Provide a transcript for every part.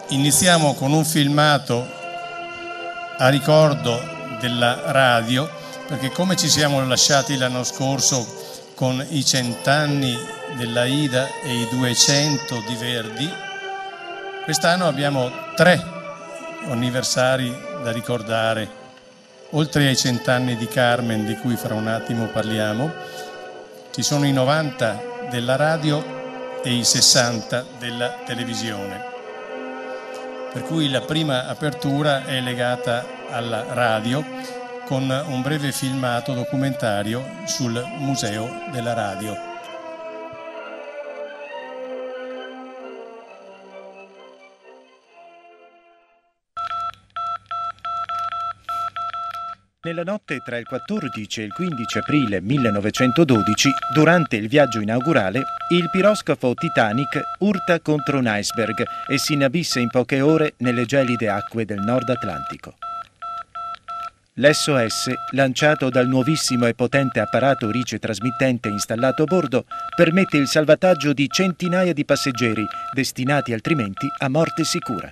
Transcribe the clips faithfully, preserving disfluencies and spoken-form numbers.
Iniziamo con un filmato a ricordo della radio, perché come ci siamo lasciati l'anno scorso con i cent'anni della Ida e i duecento di Verdi, quest'anno abbiamo tre anniversari da ricordare, oltre ai cent'anni di Carmen, di cui fra un attimo parliamo. Ci sono i novanta della radio e i sessanta della televisione. Per cui la prima apertura è legata alla radio con un breve filmato documentario sul Museo della Radio. Nella notte tra il quattordici e il quindici aprile millenovecentododici, durante il viaggio inaugurale, il piroscafo Titanic urta contro un iceberg e si inabissa in poche ore nelle gelide acque del Nord Atlantico. L'S O S, lanciato dal nuovissimo e potente apparato ricetrasmittente installato a bordo, permette il salvataggio di centinaia di passeggeri, destinati altrimenti a morte sicura.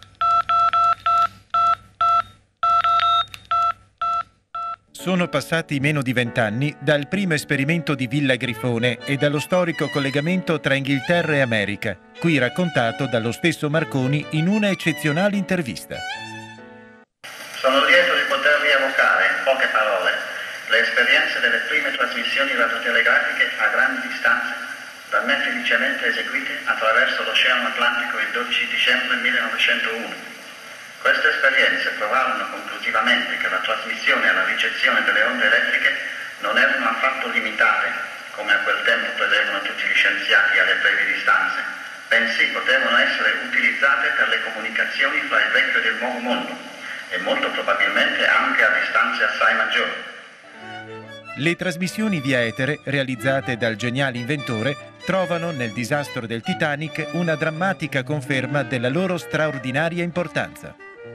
Sono passati meno di vent'anni dal primo esperimento di Villa Grifone e dallo storico collegamento tra Inghilterra e America, qui raccontato dallo stesso Marconi in una eccezionale intervista. Sono lieto di potervi evocare in poche parole le esperienze delle prime trasmissioni radiotelegrafiche a grandi distanze, da me felicemente eseguite attraverso l'Oceano Atlantico il dodici dicembre millenovecentouno. Queste esperienze provarono conclusivamente che la trasmissione e la ricezione delle onde elettriche non erano affatto limitate, come a quel tempo credevano tutti gli scienziati, alle brevi distanze, bensì potevano essere utilizzate per le comunicazioni fra il vecchio e il nuovo mondo, e molto probabilmente anche a distanze assai maggiori. Le trasmissioni via etere, realizzate dal geniale inventore, trovano nel disastro del Titanic una drammatica conferma della loro straordinaria importanza.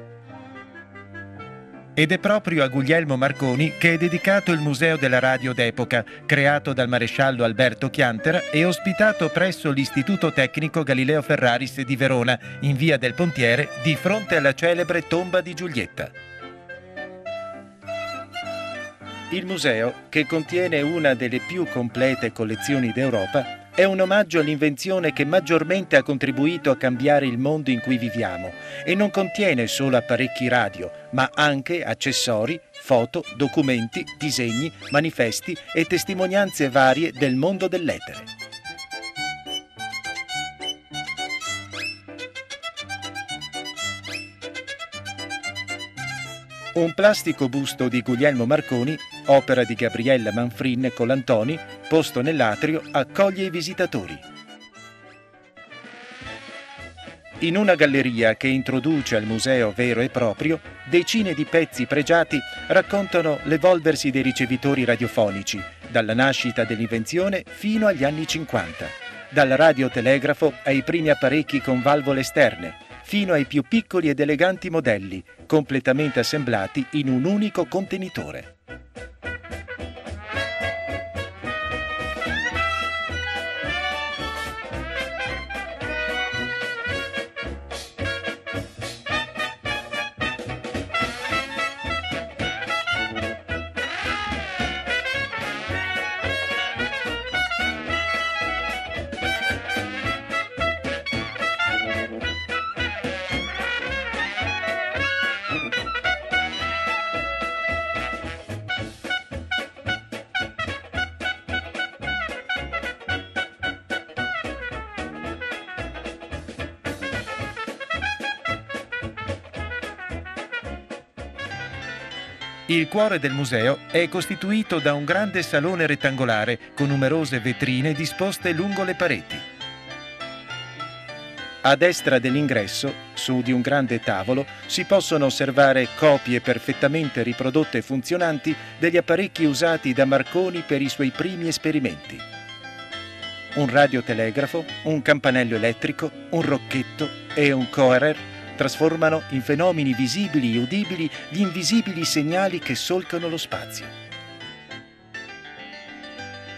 Ed è proprio a Guglielmo Marconi che è dedicato il Museo della Radio d'epoca, creato dal maresciallo Alberto Chiantera e ospitato presso l'Istituto Tecnico Galileo Ferraris di Verona, in via del Pontiere, di fronte alla celebre tomba di Giulietta. Il museo, che contiene una delle più complete collezioni d'Europa, è un omaggio all'invenzione che maggiormente ha contribuito a cambiare il mondo in cui viviamo e non contiene solo apparecchi radio, ma anche accessori, foto, documenti, disegni, manifesti e testimonianze varie del mondo dell'etere. Un plastico busto di Guglielmo Marconi, opera di Gabriella Manfrin Colantoni, posto nell'atrio, accoglie i visitatori. In una galleria che introduce al museo vero e proprio, decine di pezzi pregiati raccontano l'evolversi dei ricevitori radiofonici, dalla nascita dell'invenzione fino agli anni cinquanta, dal radiotelegrafo ai primi apparecchi con valvole esterne, fino ai più piccoli ed eleganti modelli, completamente assemblati in un unico contenitore. Il cuore del museo è costituito da un grande salone rettangolare con numerose vetrine disposte lungo le pareti. A destra dell'ingresso, su di un grande tavolo, si possono osservare copie perfettamente riprodotte e funzionanti degli apparecchi usati da Marconi per i suoi primi esperimenti. Un radiotelegrafo, un campanello elettrico, un rocchetto e un coherer trasformano in fenomeni visibili e udibili gli invisibili segnali che solcano lo spazio.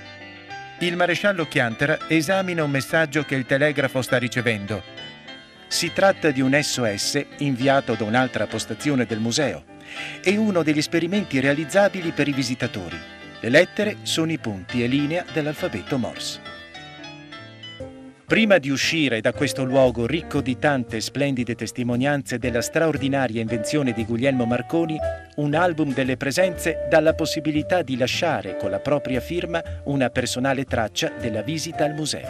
Il maresciallo Chiantera esamina un messaggio che il telegrafo sta ricevendo. Si tratta di un S O S inviato da un'altra postazione del museo. È uno degli esperimenti realizzabili per i visitatori. Le lettere sono i punti e linea dell'alfabeto Morse. Prima di uscire da questo luogo ricco di tante splendide testimonianze della straordinaria invenzione di Guglielmo Marconi, un album delle presenze dà la possibilità di lasciare con la propria firma una personale traccia della visita al museo.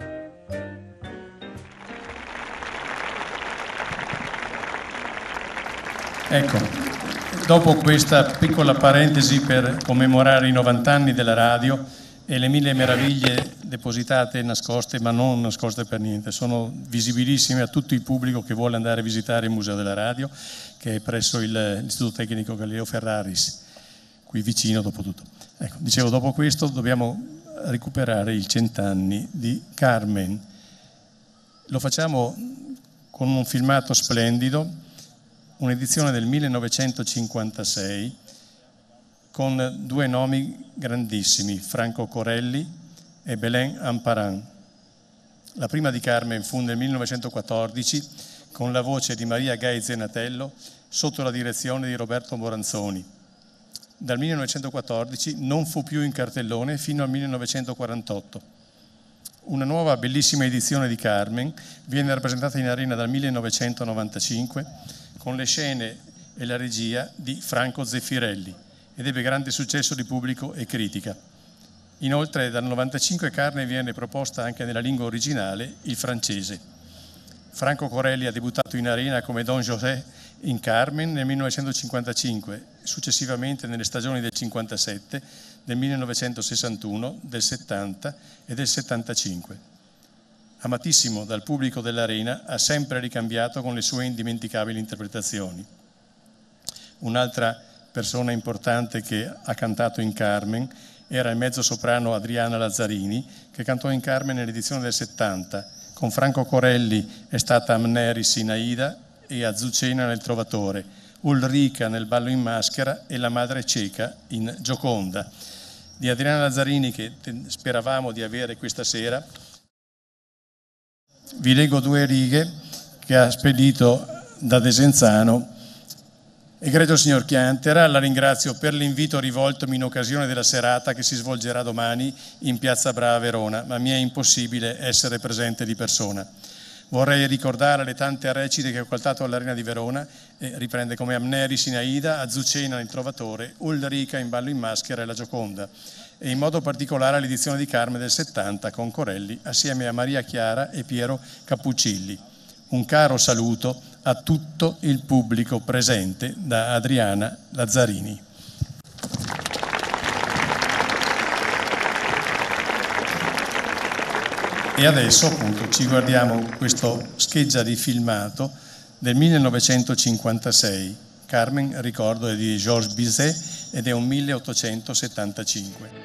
Ecco, dopo questa piccola parentesi per commemorare i novanta anni della radio e le mille meraviglie depositate e nascoste, ma non nascoste per niente, sono visibilissime a tutto il pubblico che vuole andare a visitare il Museo della Radio, che è presso il, l'Istituto Tecnico Galileo Ferraris, qui vicino dopo tutto. Ecco, dicevo, dopo questo dobbiamo recuperare il cent'anni di Carmen. Lo facciamo con un filmato splendido, un'edizione del millenovecentocinquantasei, con due nomi grandissimi, Franco Corelli e Belén Amparan. La prima di Carmen fu nel millenovecentoquattordici con la voce di Maria Gai Zenatello sotto la direzione di Roberto Moranzoni. Dal millenovecentoquattordici non fu più in cartellone fino al millenovecentoquarantotto. Una nuova bellissima edizione di Carmen viene rappresentata in arena dal millenovecentonovantacinque con le scene e la regia di Franco Zeffirelli ed ebbe grande successo di pubblico e critica. Inoltre dal novantacinque Carmen viene proposta anche nella lingua originale, il francese. Franco Corelli ha debuttato in arena come Don José in Carmen nel millenovecentocinquantacinque, successivamente nelle stagioni del cinquantasette, del millenovecentosessantuno, del settanta e del settantacinque. Amatissimo dal pubblico dell'arena, ha sempre ricambiato con le sue indimenticabili interpretazioni. Un'altra persona importante che ha cantato in Carmen era il mezzosoprano Adriana Lazzarini, che cantò in Carmen nell'edizione del settanta. Con Franco Corelli è stata Amneris in Aida e Azucena nel Trovatore, Ulrica nel Ballo in Maschera e la madre cieca in Gioconda. Di Adriana Lazzarini, che speravamo di avere questa sera, vi leggo due righe che ha spedito da Desenzano. Egregio signor Chiantera, la ringrazio per l'invito rivoltomi in occasione della serata che si svolgerà domani in Piazza Bra a Verona, ma mi è impossibile essere presente di persona. Vorrei ricordare le tante recite che ho cantato all'Arena di Verona, e riprende come Amneris in Aida, Azucena nel Trovatore, Ulrica in Ballo in Maschera e la Gioconda, e in modo particolare l'edizione di Carmen del settanta con Corelli assieme a Maria Chiara e Piero Cappuccilli. Un caro saluto a tutto il pubblico presente da Adriana Lazzarini. E adesso appunto ci guardiamo questo scheggia di filmato del millenovecentocinquantasei. Carmen, ricordo, è di Georges Bizet ed è un milleottocentosettantacinque.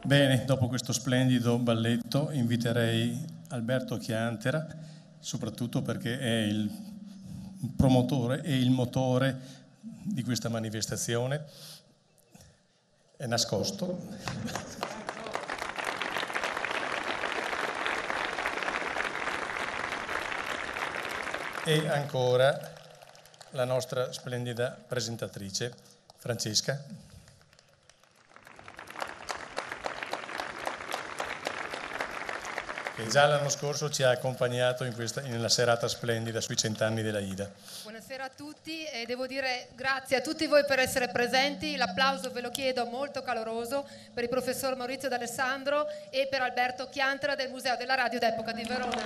Bene, dopo questo splendido balletto inviterei Alberto Chiantera, soprattutto perché è il promotore e il motore di questa manifestazione. È nascosto. E ancora la nostra splendida presentatrice, Francesca. Che già l'anno scorso ci ha accompagnato in questa, nella serata splendida sui cent'anni della Ida. Buonasera a tutti e devo dire grazie a tutti voi per essere presenti. L'applauso ve lo chiedo molto caloroso per il professor Maurizio D'Alessandro e per Alberto Chiantera del Museo della Radio d'Epoca di Verona.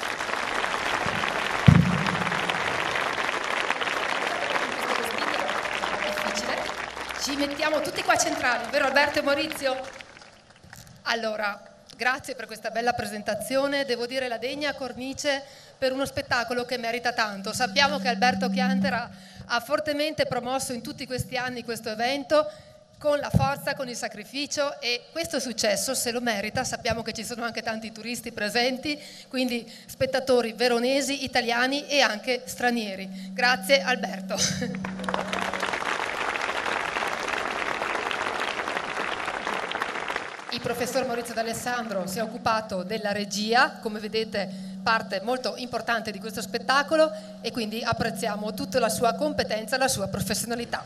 Ci mettiamo tutti qua centrali, vero Alberto e Maurizio? Allora, grazie per questa bella presentazione, devo dire la degna cornice per uno spettacolo che merita tanto. Sappiamo che Alberto Chiantera ha fortemente promosso in tutti questi anni questo evento con la forza, con il sacrificio, e questo successo se lo merita. Sappiamo che ci sono anche tanti turisti presenti, quindi spettatori veronesi, italiani e anche stranieri. Grazie Alberto. Il professor Maurizio D'Alessandro si è occupato della regia, come vedete parte molto importante di questo spettacolo, e quindi apprezziamo tutta la sua competenza e la sua professionalità.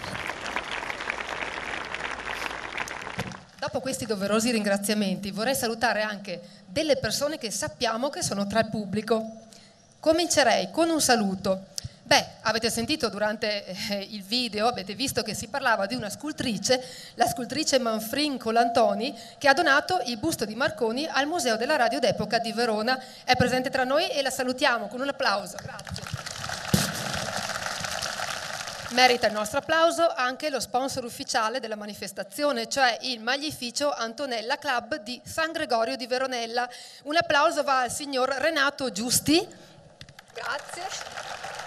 Dopo questi doverosi ringraziamenti vorrei salutare anche delle persone che sappiamo che sono tra il pubblico. Comincerei con un saluto. Beh, avete sentito durante eh, il video, avete visto che si parlava di una scultrice, la scultrice Manfrin Colantoni, che ha donato il busto di Marconi al Museo della Radio d'Epoca di Verona. È presente tra noi e la salutiamo con un applauso. Grazie. Merita il nostro applauso anche lo sponsor ufficiale della manifestazione, cioè il Maglificio Antonella Club di San Gregorio di Veronella. Un applauso va al signor Renato Giusti. Grazie.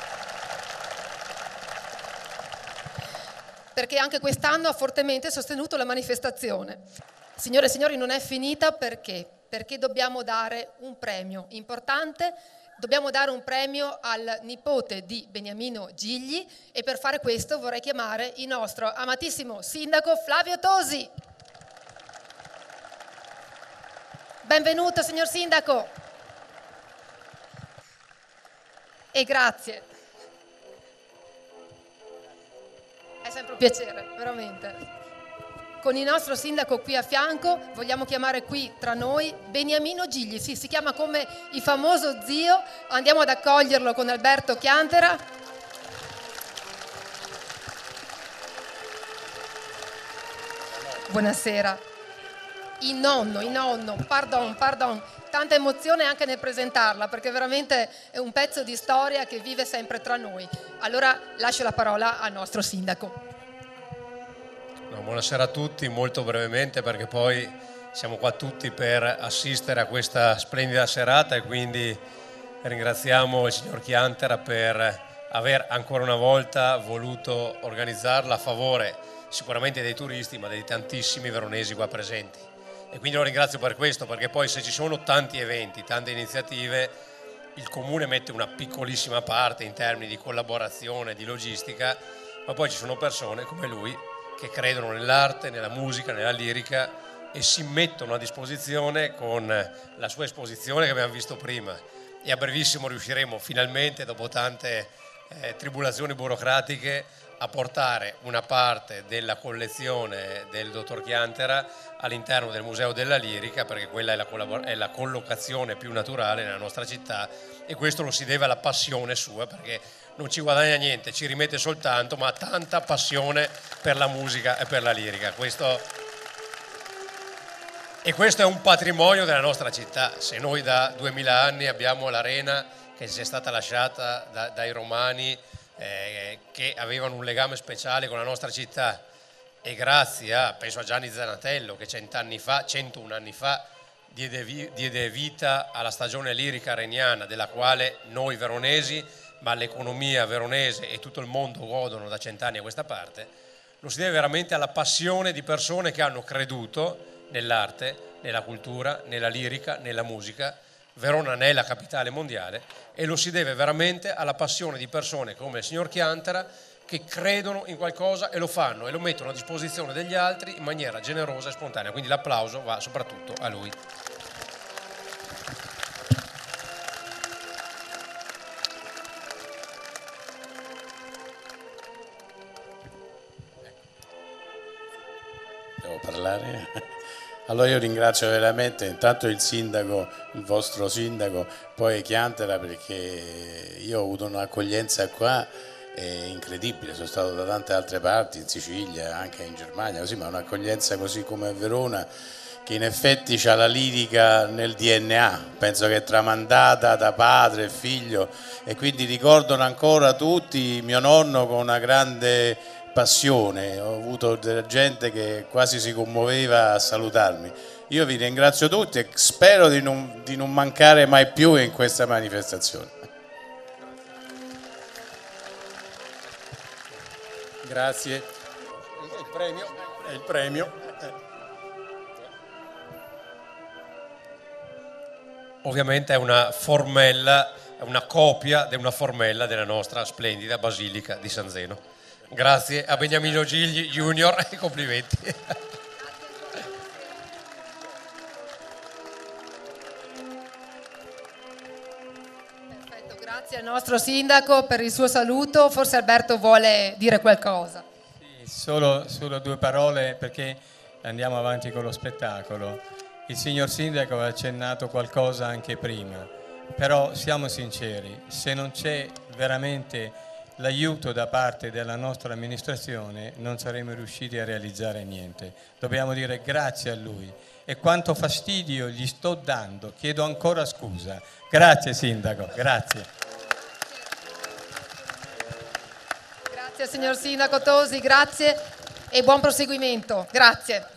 Perché anche quest'anno ha fortemente sostenuto la manifestazione. Signore e signori, non è finita perché? Perché dobbiamo dare un premio importante, dobbiamo dare un premio al nipote di Beniamino Gigli, e per fare questo vorrei chiamare il nostro amatissimo sindaco Flavio Tosi. Benvenuto signor sindaco. E grazie. È sempre un piacere, veramente. Con il nostro sindaco qui a fianco vogliamo chiamare qui tra noi Beniamino Gigli, sì, si chiama come il famoso zio. Andiamo ad accoglierlo con Alberto Chiantera. Buonasera. Il nonno, il nonno, pardon, pardon. Tanta emozione anche nel presentarla, perché veramente è un pezzo di storia che vive sempre tra noi. Allora lascio la parola al nostro sindaco. No, buonasera a tutti, molto brevemente, perché poi siamo qua tutti per assistere a questa splendida serata, e quindi ringraziamo il signor Chiantera per aver ancora una volta voluto organizzarla a favore sicuramente dei turisti, ma dei tantissimi veronesi qua presenti. E quindi lo ringrazio per questo, perché poi se ci sono tanti eventi, tante iniziative, il Comune mette una piccolissima parte in termini di collaborazione, di logistica, ma poi ci sono persone come lui che credono nell'arte, nella musica, nella lirica, e si mettono a disposizione con la sua esposizione che abbiamo visto prima. E a brevissimo riusciremo finalmente, dopo tante eh, tribolazioni burocratiche, a portare una parte della collezione del dottor Chiantera all'interno del Museo della Lirica, perché quella è la, è la collocazione più naturale nella nostra città, e questo lo si deve alla passione sua, perché non ci guadagna niente, ci rimette soltanto, ma tanta passione per la musica e per la lirica. Questo... E questo è un patrimonio della nostra città. Se noi da duemila anni abbiamo l'arena che ci è stata lasciata da, dai romani, eh, che avevano un legame speciale con la nostra città, e grazie a, penso a Gianni Zanatello, che cent'anni fa, centouno anni fa, diede, vi, diede vita alla stagione lirica regnana, della quale noi veronesi, ma l'economia veronese e tutto il mondo godono da cent'anni a questa parte, lo si deve veramente alla passione di persone che hanno creduto nell'arte, nella cultura, nella lirica, nella musica. Verona ne è la capitale mondiale e lo si deve veramente alla passione di persone come il signor Chiantara, che credono in qualcosa e lo fanno e lo mettono a disposizione degli altri in maniera generosa e spontanea. Quindi l'applauso va soprattutto a lui. Devo parlare? Allora io ringrazio veramente intanto il sindaco, il vostro sindaco, poi Chiantara, perché io ho avuto un'accoglienza qua è incredibile. Sono stato da tante altre parti, in Sicilia, anche in Germania, così, ma un'accoglienza così come a Verona, che in effetti ha la lirica nel D N A, penso che è tramandata da padre e figlio, e quindi ricordano ancora tutti mio nonno con una grande passione. Ho avuto della gente che quasi si commuoveva a salutarmi. Io vi ringrazio tutti e spero di non, di non mancare mai più in questa manifestazione. Grazie. Il premio è il premio. Ovviamente è una formella, è una copia di una formella della nostra splendida Basilica di San Zeno. Grazie a Beniamino Gigli Junior e complimenti. Perfetto, grazie al nostro sindaco per il suo saluto. Forse Alberto vuole dire qualcosa. Sì, solo, solo due parole perché andiamo avanti con lo spettacolo. Il signor sindaco ha accennato qualcosa anche prima, però siamo sinceri, se non c'è veramente l'aiuto da parte della nostra amministrazione non saremo riusciti a realizzare niente. Dobbiamo dire grazie a lui e quanto fastidio gli sto dando, chiedo ancora scusa. Grazie sindaco, grazie. Grazie signor sindaco Tosi, grazie e buon proseguimento. Grazie.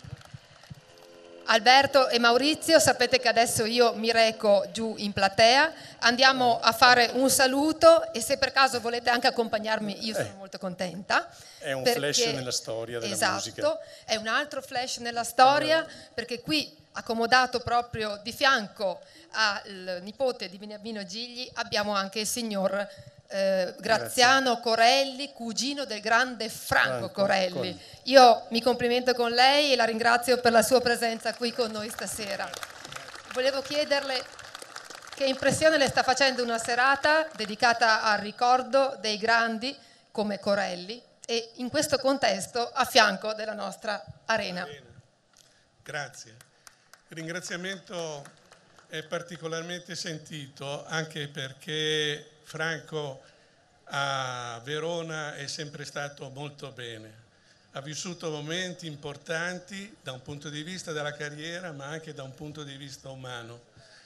Alberto e Maurizio, sapete che adesso io mi reco giù in platea, andiamo a fare un saluto e se per caso volete anche accompagnarmi io sono eh, molto contenta. È un perché, flash nella storia della esatto, musica. Esatto, è un altro flash nella storia perché qui accomodato proprio di fianco al nipote di Beniamino Gigli abbiamo anche il signor Eh, Graziano Grazie. Corelli, cugino del grande Franco, Franco Corelli. Corelli. Io mi complimento con lei e la ringrazio per la sua presenza qui con noi stasera. Volevo chiederle che impressione le sta facendo una serata dedicata al ricordo dei grandi come Corelli e in questo contesto a fianco della nostra arena. Grazie. Il ringraziamento è particolarmente sentito anche perché Franco a Verona è sempre stato molto bene, ha vissuto momenti importanti da un punto di vista della carriera ma anche da un punto di vista umano.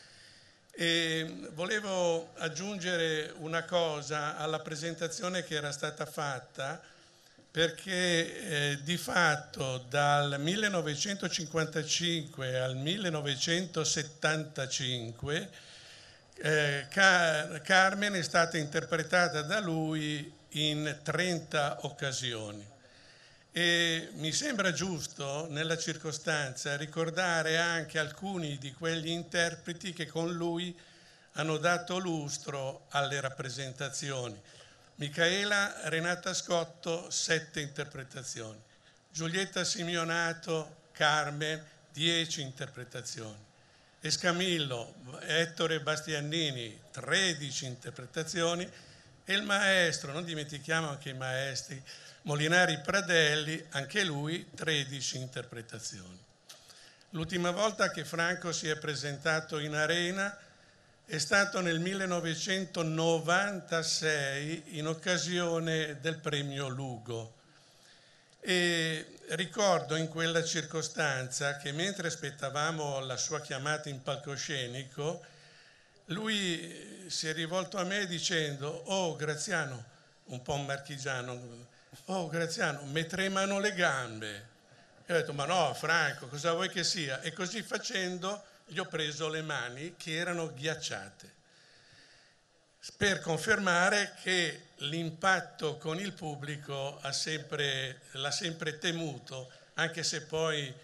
E volevo aggiungere una cosa alla presentazione che era stata fatta perché eh, di fatto dal millenovecentocinquantacinque al millenovecentosettantacinque Eh, Car- Carmen è stata interpretata da lui in trenta occasioni e mi sembra giusto nella circostanza ricordare anche alcuni di quegli interpreti che con lui hanno dato lustro alle rappresentazioni. Micaela Renata Scotto, sette interpretazioni, Giulietta Simeonato, Carmen, dieci interpretazioni. Escamillo, Ettore Bastianini, tredici interpretazioni e il maestro, non dimentichiamo anche i maestri, Molinari Pradelli, anche lui tredici interpretazioni. L'ultima volta che Franco si è presentato in arena è stato nel millenovecentonovantasei in occasione del premio Lugo. E ricordo in quella circostanza che mentre aspettavamo la sua chiamata in palcoscenico, lui si è rivolto a me dicendo: «Oh Graziano», un po' marchigiano, «oh Graziano, mi tremano le gambe». E ho detto: «Ma no Franco, cosa vuoi che sia?» E così facendo gli ho preso le mani che erano ghiacciate, per confermare che l'impatto con il pubblico ha sempre, l'ha sempre temuto, anche se poi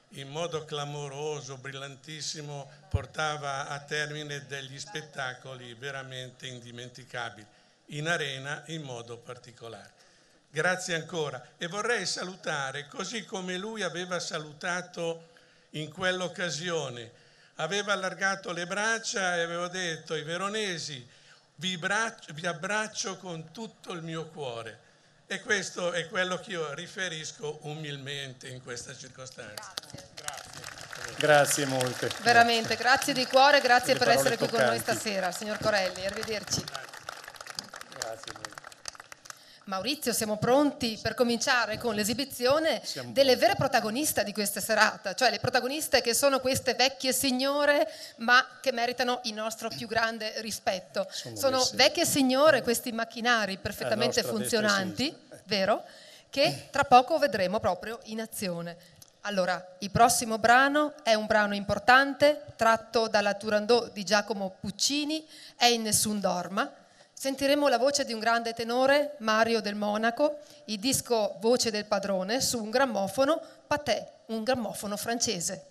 in modo clamoroso, brillantissimo, portava a termine degli spettacoli veramente indimenticabili, in arena in modo particolare. Grazie ancora. E vorrei salutare, così come lui aveva salutato in quell'occasione, aveva allargato le braccia e aveva detto ai veronesi: vi, braccio, vi abbraccio con tutto il mio cuore. E questo è quello che io riferisco umilmente in questa circostanza. Grazie, grazie molte. Veramente, grazie di cuore, grazie Le per essere qui toccanti. con noi stasera, signor Corelli. Arrivederci. Grazie molte. Maurizio, siamo pronti per cominciare con l'esibizione Siamo delle pronti. vere protagoniste di questa serata, cioè le protagoniste che sono queste vecchie signore ma che meritano il nostro più grande rispetto. Sono Sono messe- vecchie signore, questi macchinari perfettamente nostra destra e funzionanti, sinistra. vero? Che tra poco vedremo proprio in azione. Allora, il prossimo brano è un brano importante, tratto dalla Turandot di Giacomo Puccini, è in Nessun Dorma. Sentiremo la voce di un grande tenore, Mario del Monaco, il disco Voce del Padrone su un grammofono, Pathé, un grammofono francese.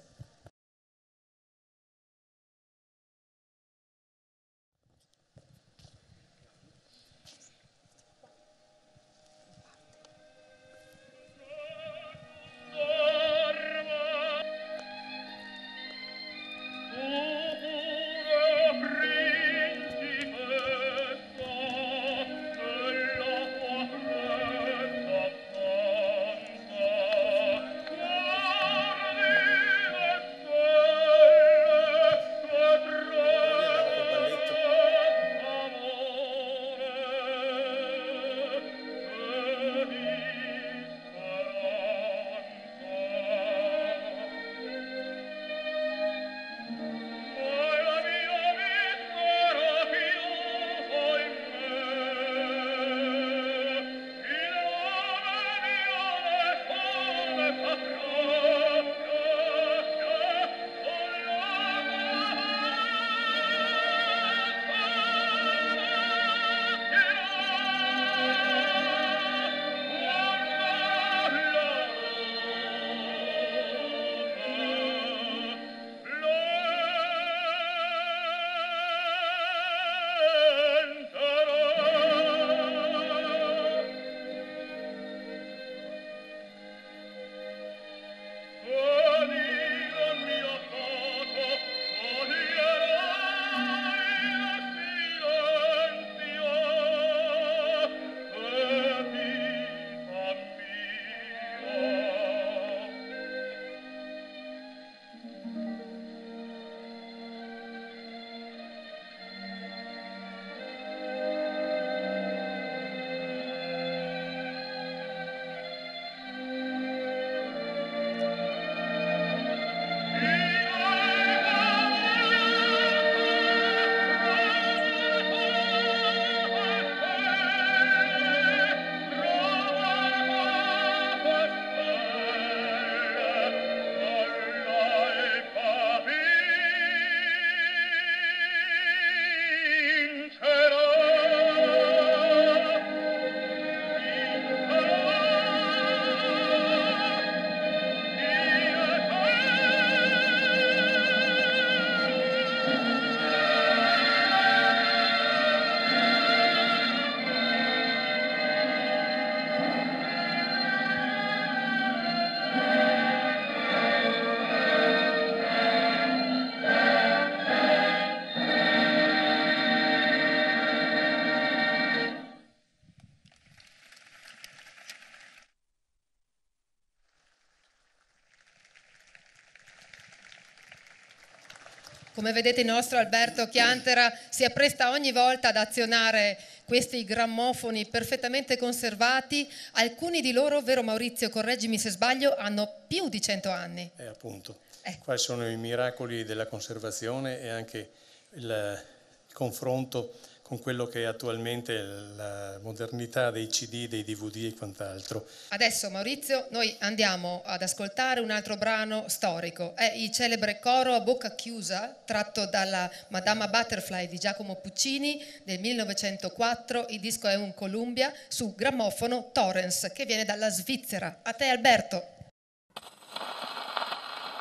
Come vedete il nostro Alberto Chiantera si appresta ogni volta ad azionare questi grammofoni perfettamente conservati. Alcuni di loro, vero Maurizio, correggimi se sbaglio, hanno più di cento anni. Eh, appunto. Eh. Quali sono i miracoli della conservazione e anche il, il confronto con quello che è attualmente la modernità dei C D, dei D V D e quant'altro. Adesso Maurizio, noi andiamo ad ascoltare un altro brano storico, è il celebre coro a bocca chiusa tratto dalla Madama Butterfly di Giacomo Puccini del millenovecentoquattro, il disco è un Columbia su grammofono Torrens che viene dalla Svizzera. A te Alberto.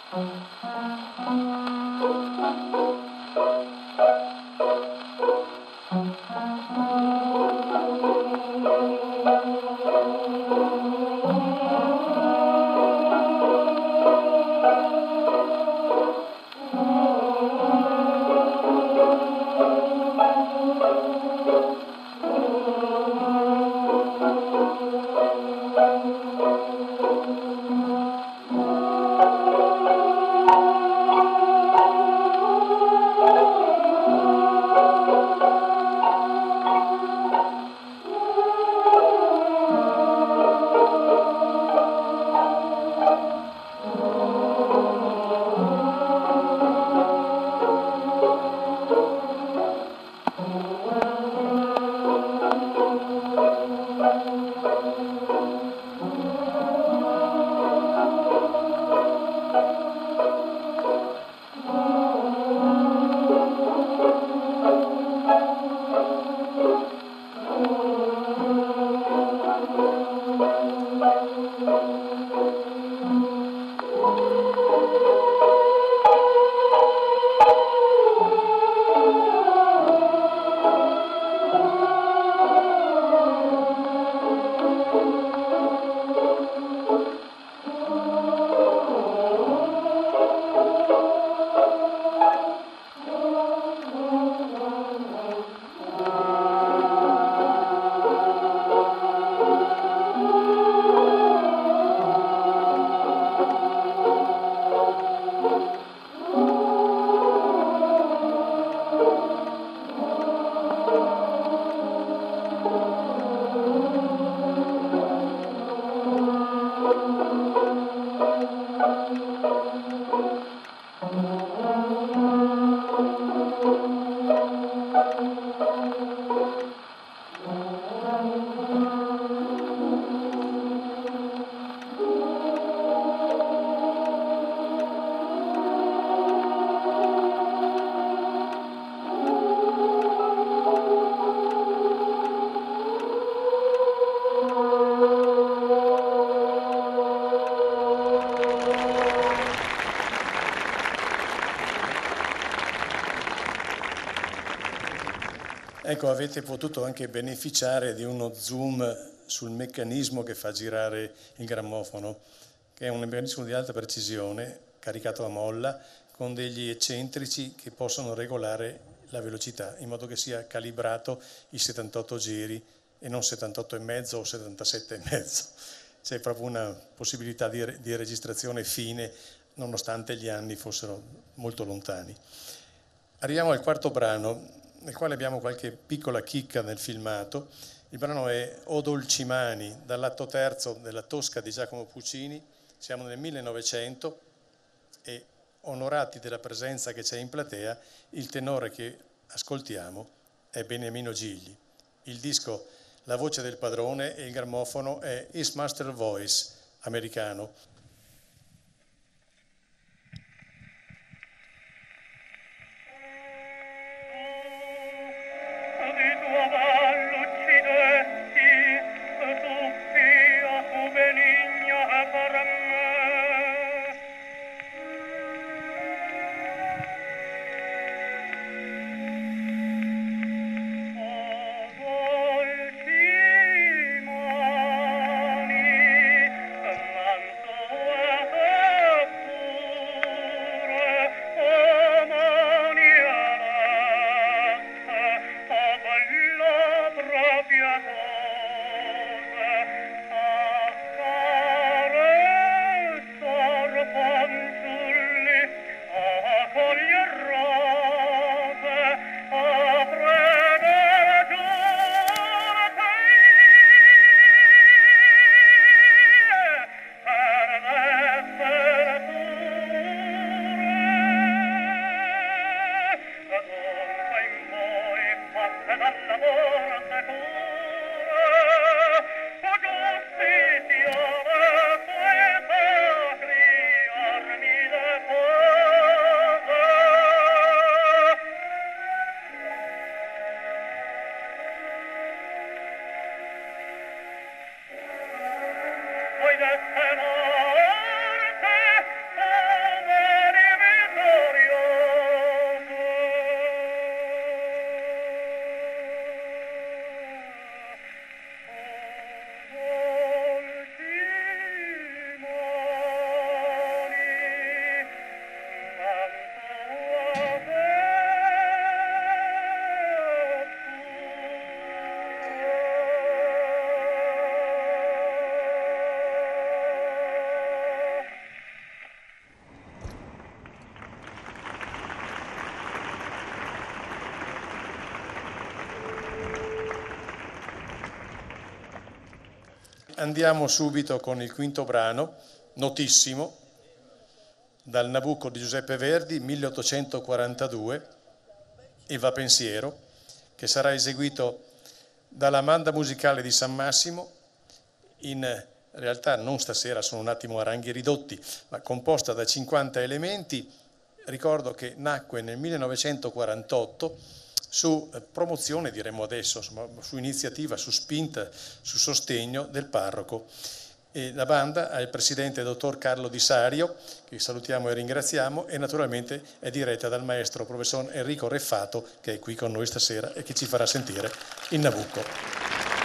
Ecco, avete potuto anche beneficiare di uno zoom sul meccanismo che fa girare il grammofono, che è un meccanismo di alta precisione, caricato a molla, con degli eccentrici che possono regolare la velocità, in modo che sia calibrato i settantotto giri e non settantotto e mezzo o settantasette e mezzo. C'è proprio una possibilità di, di registrazione fine, nonostante gli anni fossero molto lontani. Arriviamo al quarto brano, nel quale abbiamo qualche piccola chicca nel filmato. Il brano è O dolci mani, dall'atto terzo della Tosca di Giacomo Puccini. Siamo nel millenovecento e, onorati della presenza che c'è in platea, il tenore che ascoltiamo è Beniamino Gigli. Il disco La voce del padrone e il grammofono è His Master Voice americano. Poi dette morte, come andiamo subito con il quinto brano, notissimo, dal Nabucco di Giuseppe Verdi, milleottocentoquarantadue, E va pensiero, che sarà eseguito dalla banda musicale di San Massimo, in realtà non stasera, sono un attimo a ranghi ridotti, ma composta da cinquanta elementi. Ricordo che nacque nel millenovecentoquarantotto su promozione, diremmo adesso, insomma, su iniziativa, su spinta, su sostegno del parroco. E la banda ha il presidente dottor Carlo Di Sario, che salutiamo e ringraziamo, e naturalmente è diretta dal maestro professor Enrico Reffato, che è qui con noi stasera e che ci farà sentire il Nabucco.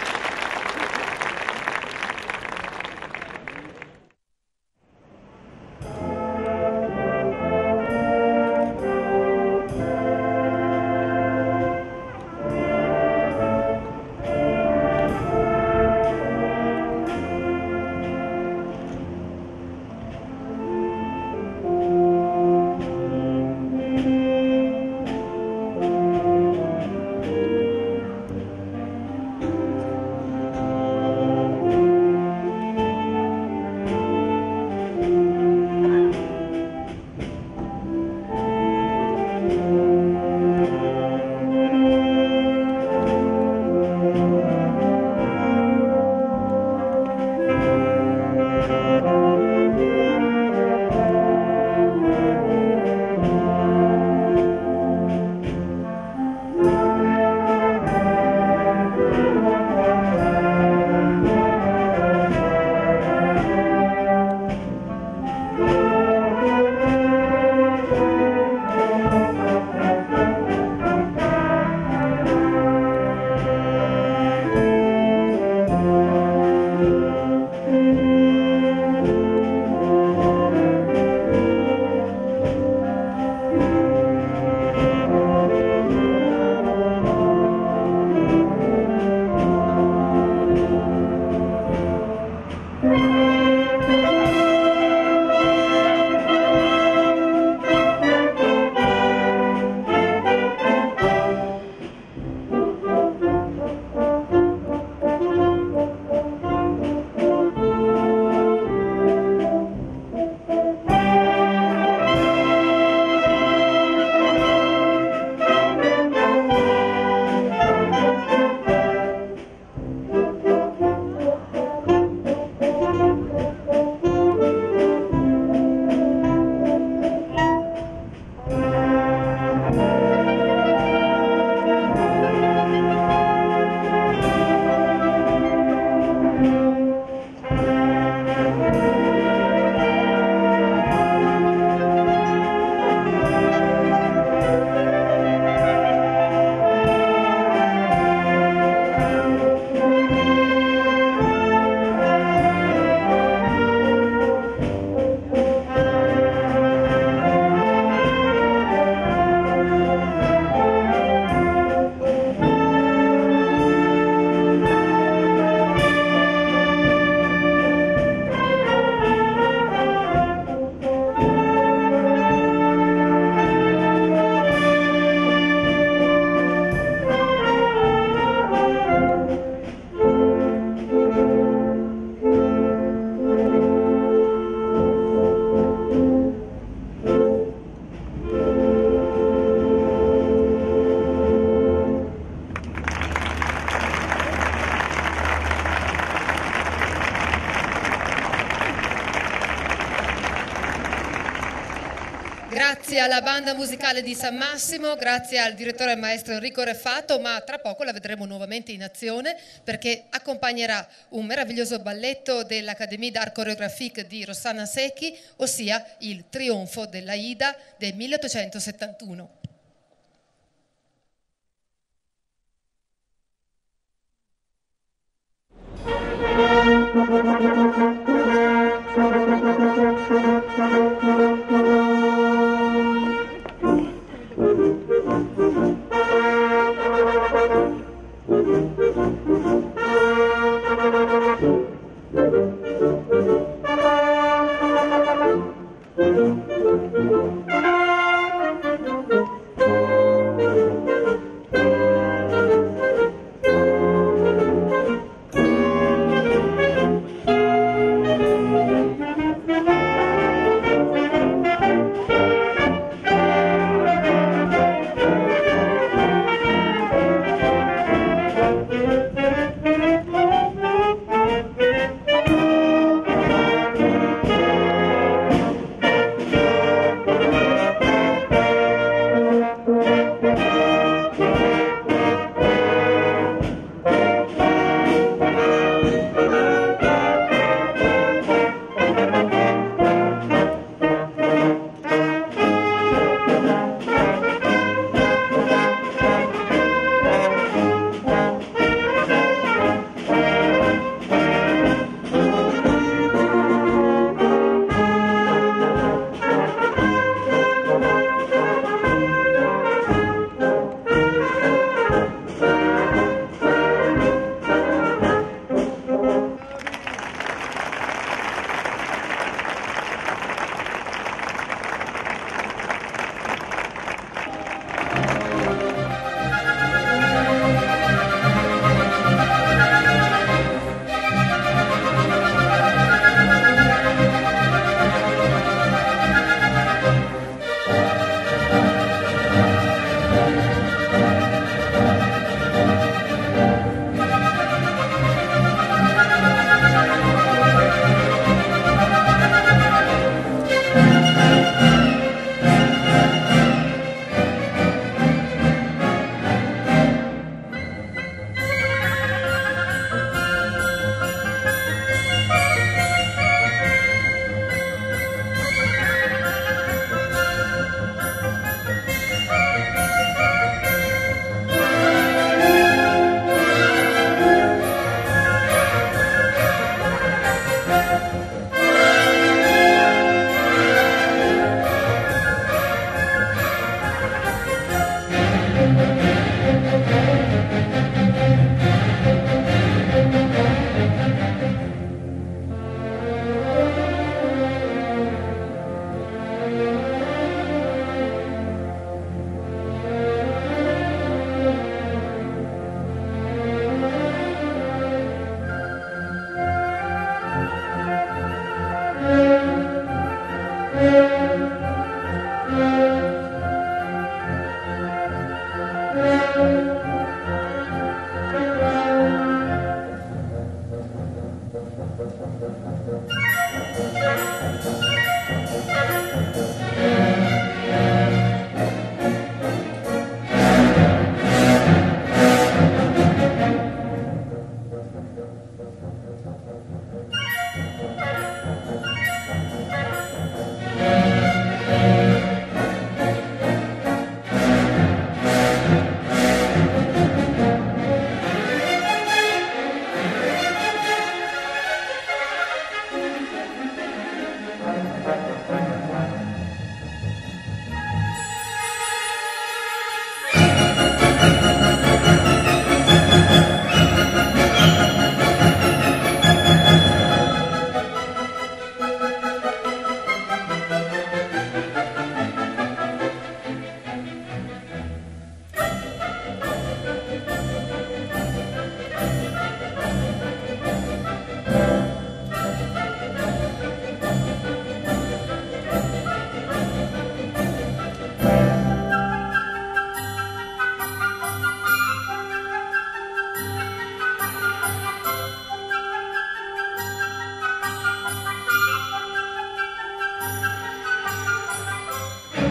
Grazie alla banda musicale di San Massimo, grazie al direttore e maestro Enrico Reffato, ma tra poco la vedremo nuovamente in azione perché accompagnerà un meraviglioso balletto dell'Académie d'Art Chorégraphique di Rossana Secchi, ossia il Trionfo dell'Aida del milleottocentosettantuno.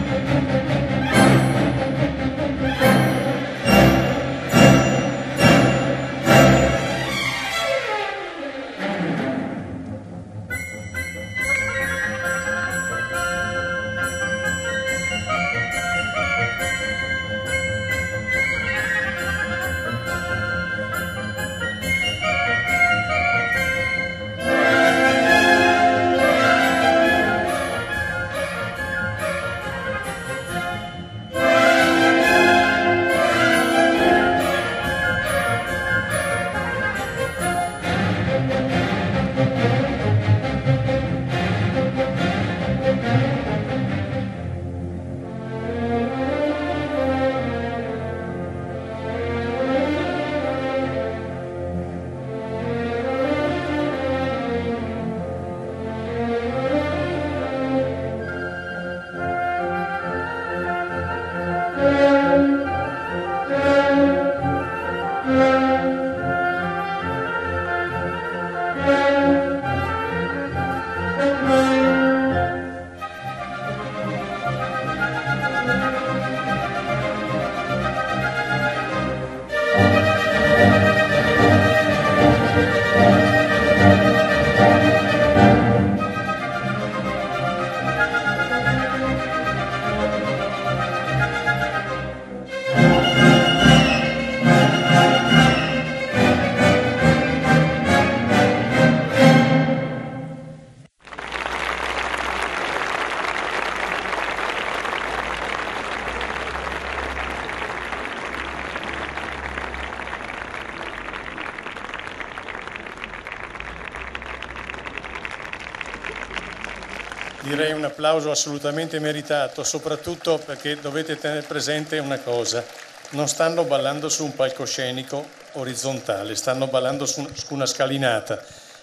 Direi un applauso assolutamente meritato, soprattutto perché dovete tenere presente una cosa: non stanno ballando su un palcoscenico orizzontale, stanno ballando su una scalinata,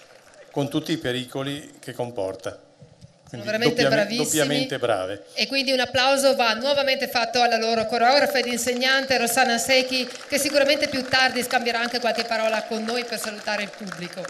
con tutti i pericoli che comporta. Quindi Sono veramente doppiamente, bravissimi, doppiamente brave. E quindi un applauso va nuovamente fatto alla loro coreografa ed insegnante Rossana Secchi, che sicuramente più tardi scambierà anche qualche parola con noi per salutare il pubblico.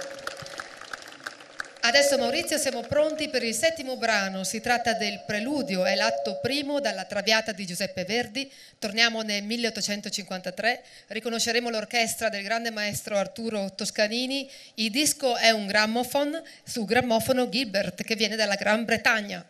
Adesso Maurizio siamo pronti per il settimo brano, si tratta del Preludio, è l'atto primo dalla Traviata di Giuseppe Verdi, torniamo nel milleottocentocinquantatré, riconosceremo l'orchestra del grande maestro Arturo Toscanini, il disco è un gramophone su grammofono Gilbert che viene dalla Gran Bretagna.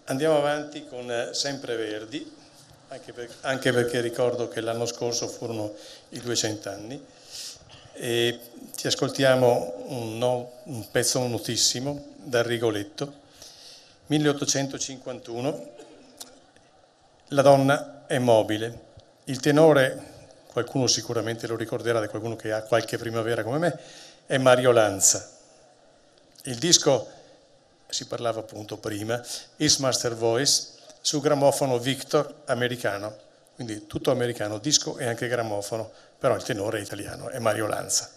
Andiamo avanti con Sempreverdi, anche, per, anche perché ricordo che l'anno scorso furono i duecento anni, e ti ascoltiamo un, no, un pezzo notissimo da Rigoletto, milleottocentocinquantuno, La donna è mobile. Il tenore, qualcuno sicuramente lo ricorderà, da qualcuno che ha qualche primavera come me, è Mario Lanza. Il disco, si parlava appunto prima, His Master Voice, su grammofono Victor americano, quindi tutto americano, disco e anche grammofono, però il tenore è italiano, è Mario Lanza.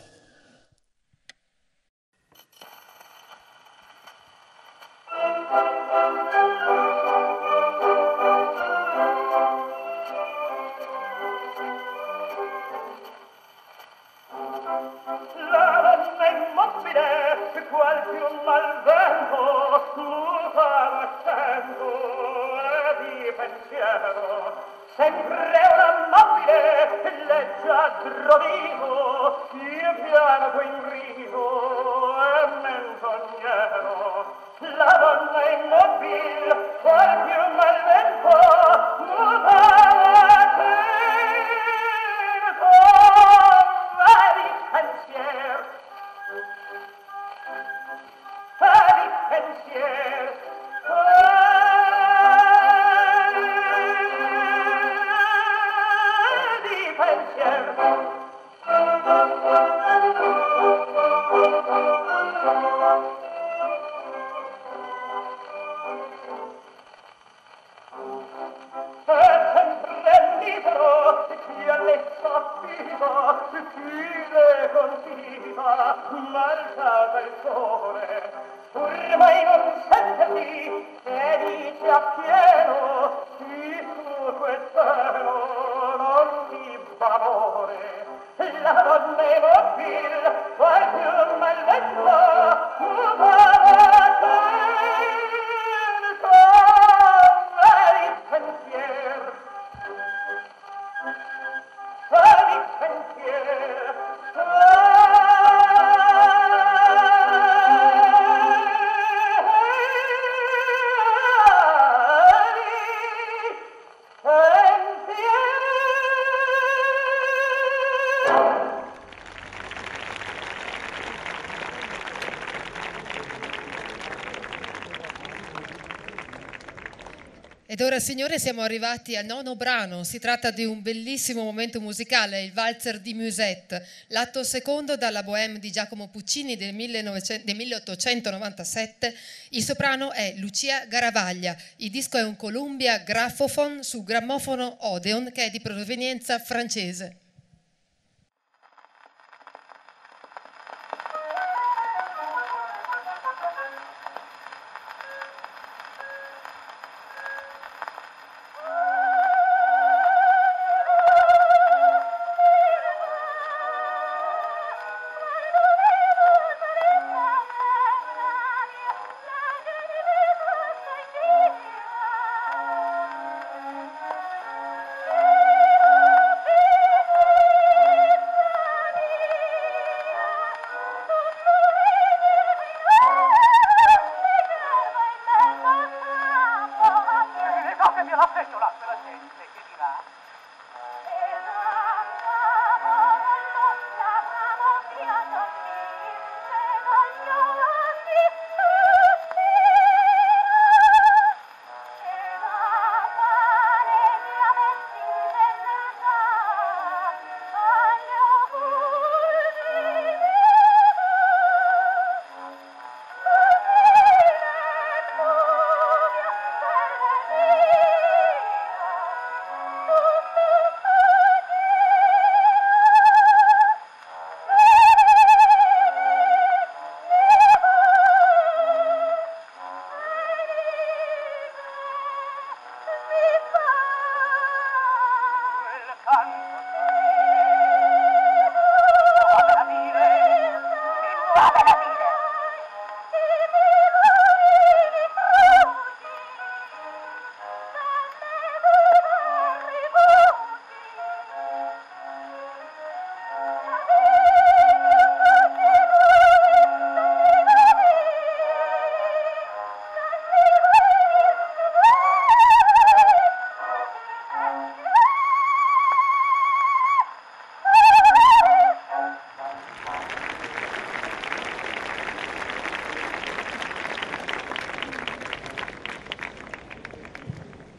Ed ora, signore, siamo arrivati al nono brano. Si tratta di un bellissimo momento musicale, il Valzer di Musette, l'atto secondo dalla Bohème di Giacomo Puccini del, del milleottocentonovantasette. Il soprano è Lucia Garavaglia. Il disco è un Columbia Graphophone su grammofono Odeon, che è di provenienza francese.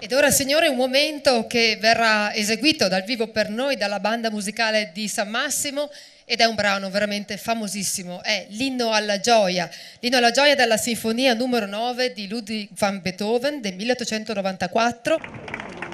Ed ora, signore, un momento che verrà eseguito dal vivo per noi dalla banda musicale di San Massimo ed è un brano veramente famosissimo, è l'Inno alla gioia, l'Inno alla gioia della Sinfonia numero nove di Ludwig van Beethoven del milleottocentonovantaquattro.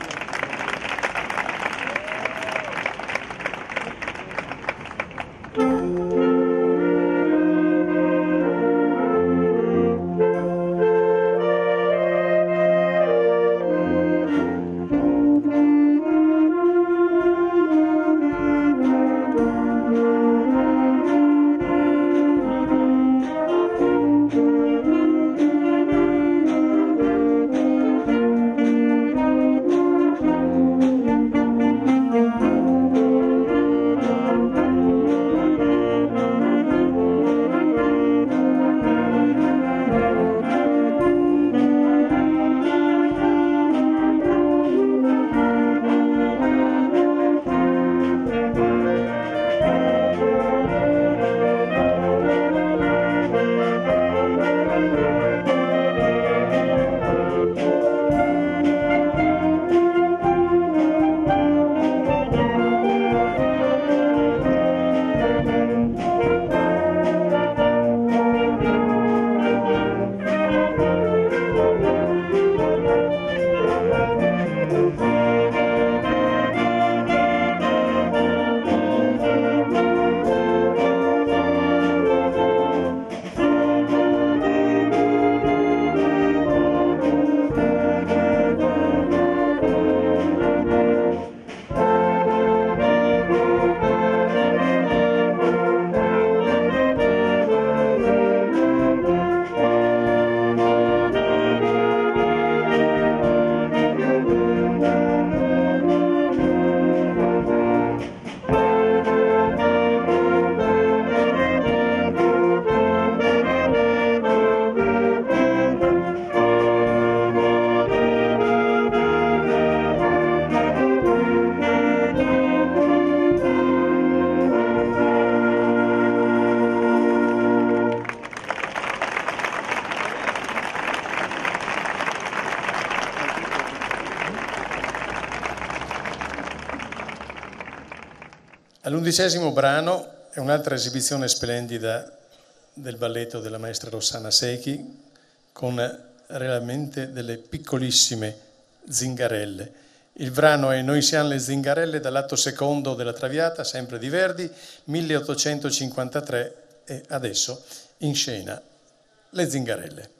L'undicesimo brano è un'altra esibizione splendida del balletto della maestra Rossana Secchi con realmente delle piccolissime zingarelle. Il brano è Noi siamo le zingarelle dall'atto secondo della Traviata, sempre di Verdi, milleottocentocinquantatré e adesso in scena le zingarelle.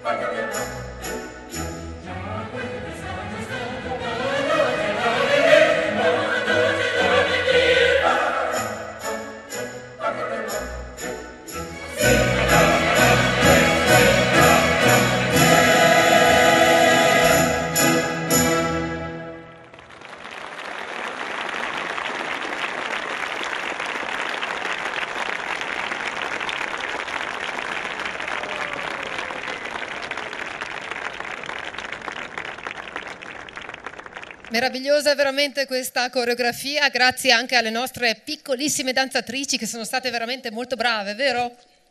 Meravigliosa veramente questa coreografia, grazie anche alle nostre piccolissime danzatrici che sono state veramente molto brave, vero?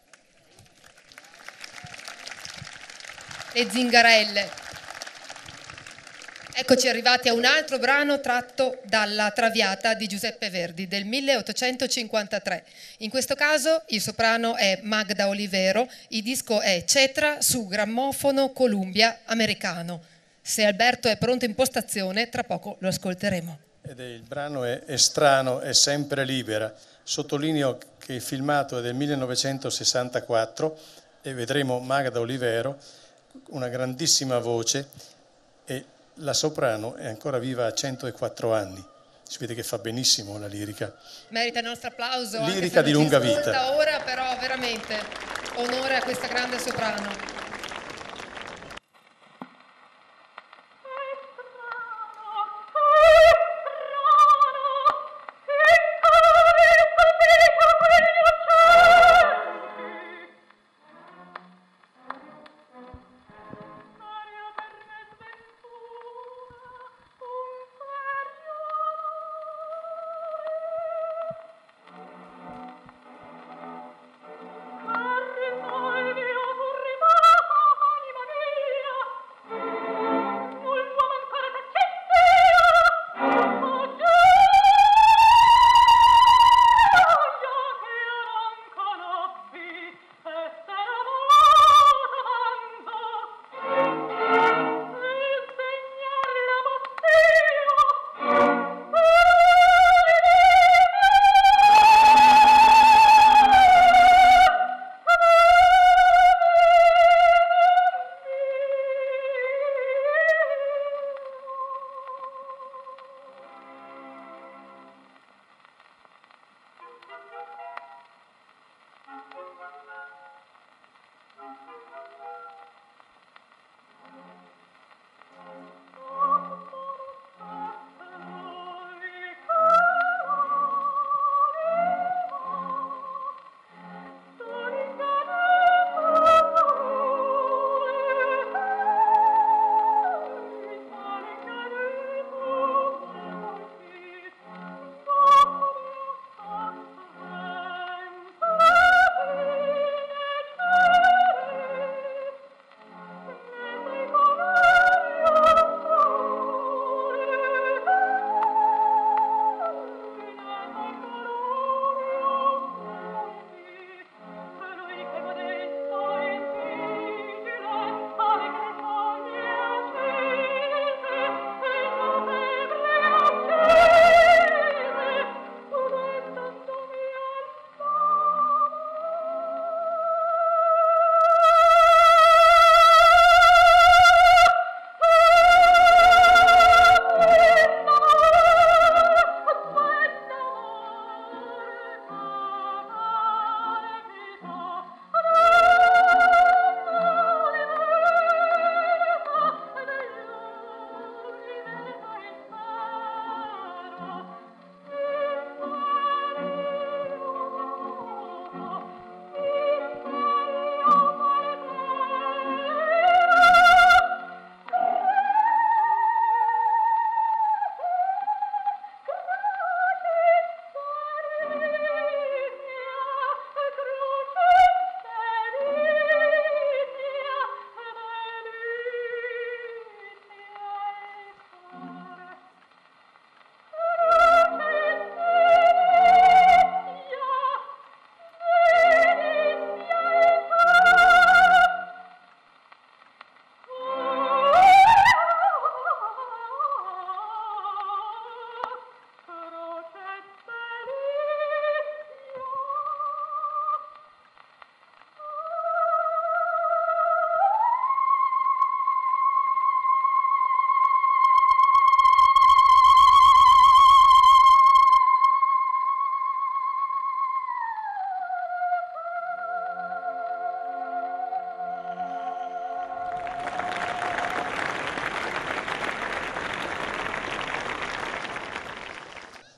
Le zingarelle. Eccoci arrivati a un altro brano tratto dalla Traviata di Giuseppe Verdi del milleottocentocinquantatré. In questo caso il soprano è Magda Olivero, il disco è Cetra su grammofono Columbia americano. Se Alberto è pronto in postazione, tra poco lo ascolteremo. Ed è, il brano è, è strano, è sempre libera. Sottolineo che il filmato è del millenovecentosessantaquattro e vedremo Magda Olivero, una grandissima voce, e la soprano è ancora viva a centoquattro anni. Si vede che fa benissimo la lirica. Merita il nostro applauso. Lirica di lunga vita. Da ora però veramente onore a questa grande soprano. Arriva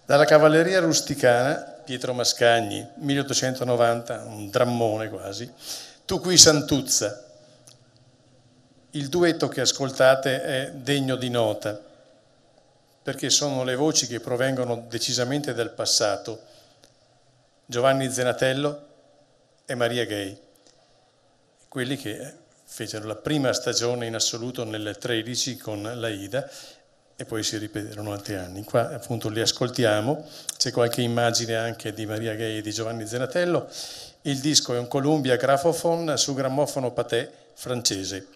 Dalla cavalleria rusticana, Pietro Mascagni, milleottocentonovanta, un drammone quasi, Tu qui Santuzza. Il duetto che ascoltate è degno di nota, perché sono le voci che provengono decisamente dal passato. Giovanni Zenatello e Maria Gay, quelli che fecero la prima stagione in assoluto nel tredici con l'Aida e poi si ripeterono altri anni. Qua appunto li ascoltiamo, c'è qualche immagine anche di Maria Gay e di Giovanni Zenatello. Il disco è un Columbia Graphophone su grammofono Pathé francese.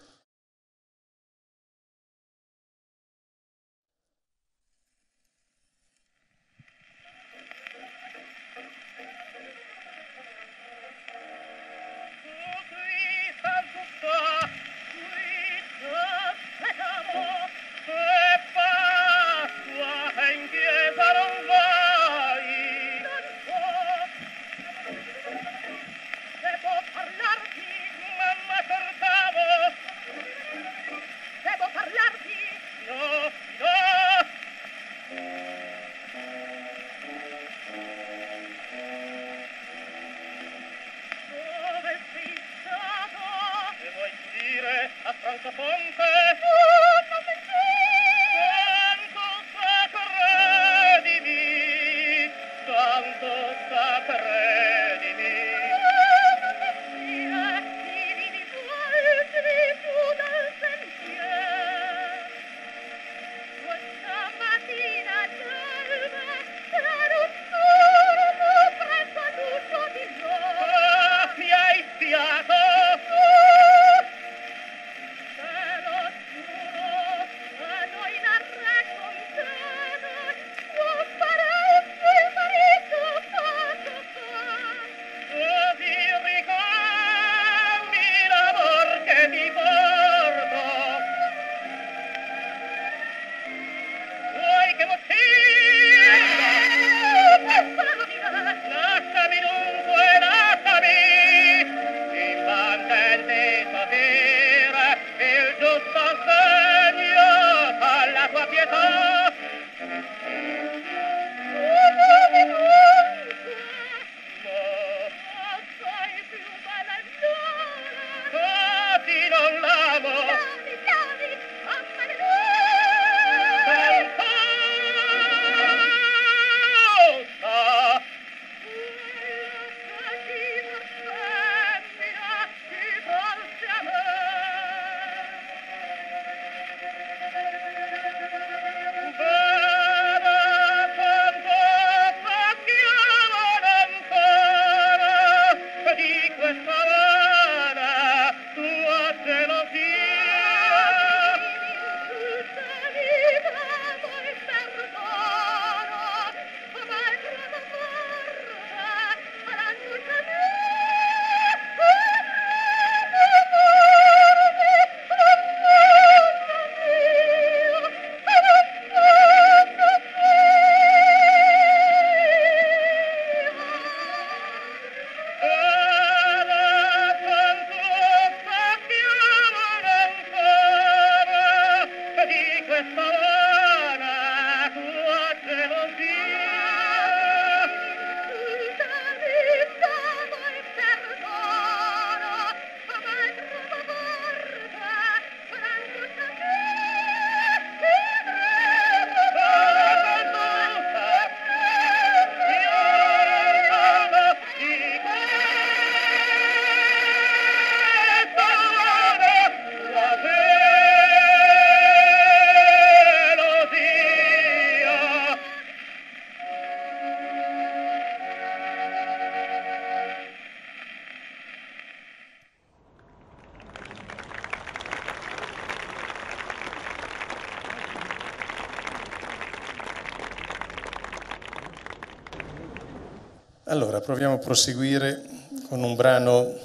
Allora, proviamo a proseguire con un brano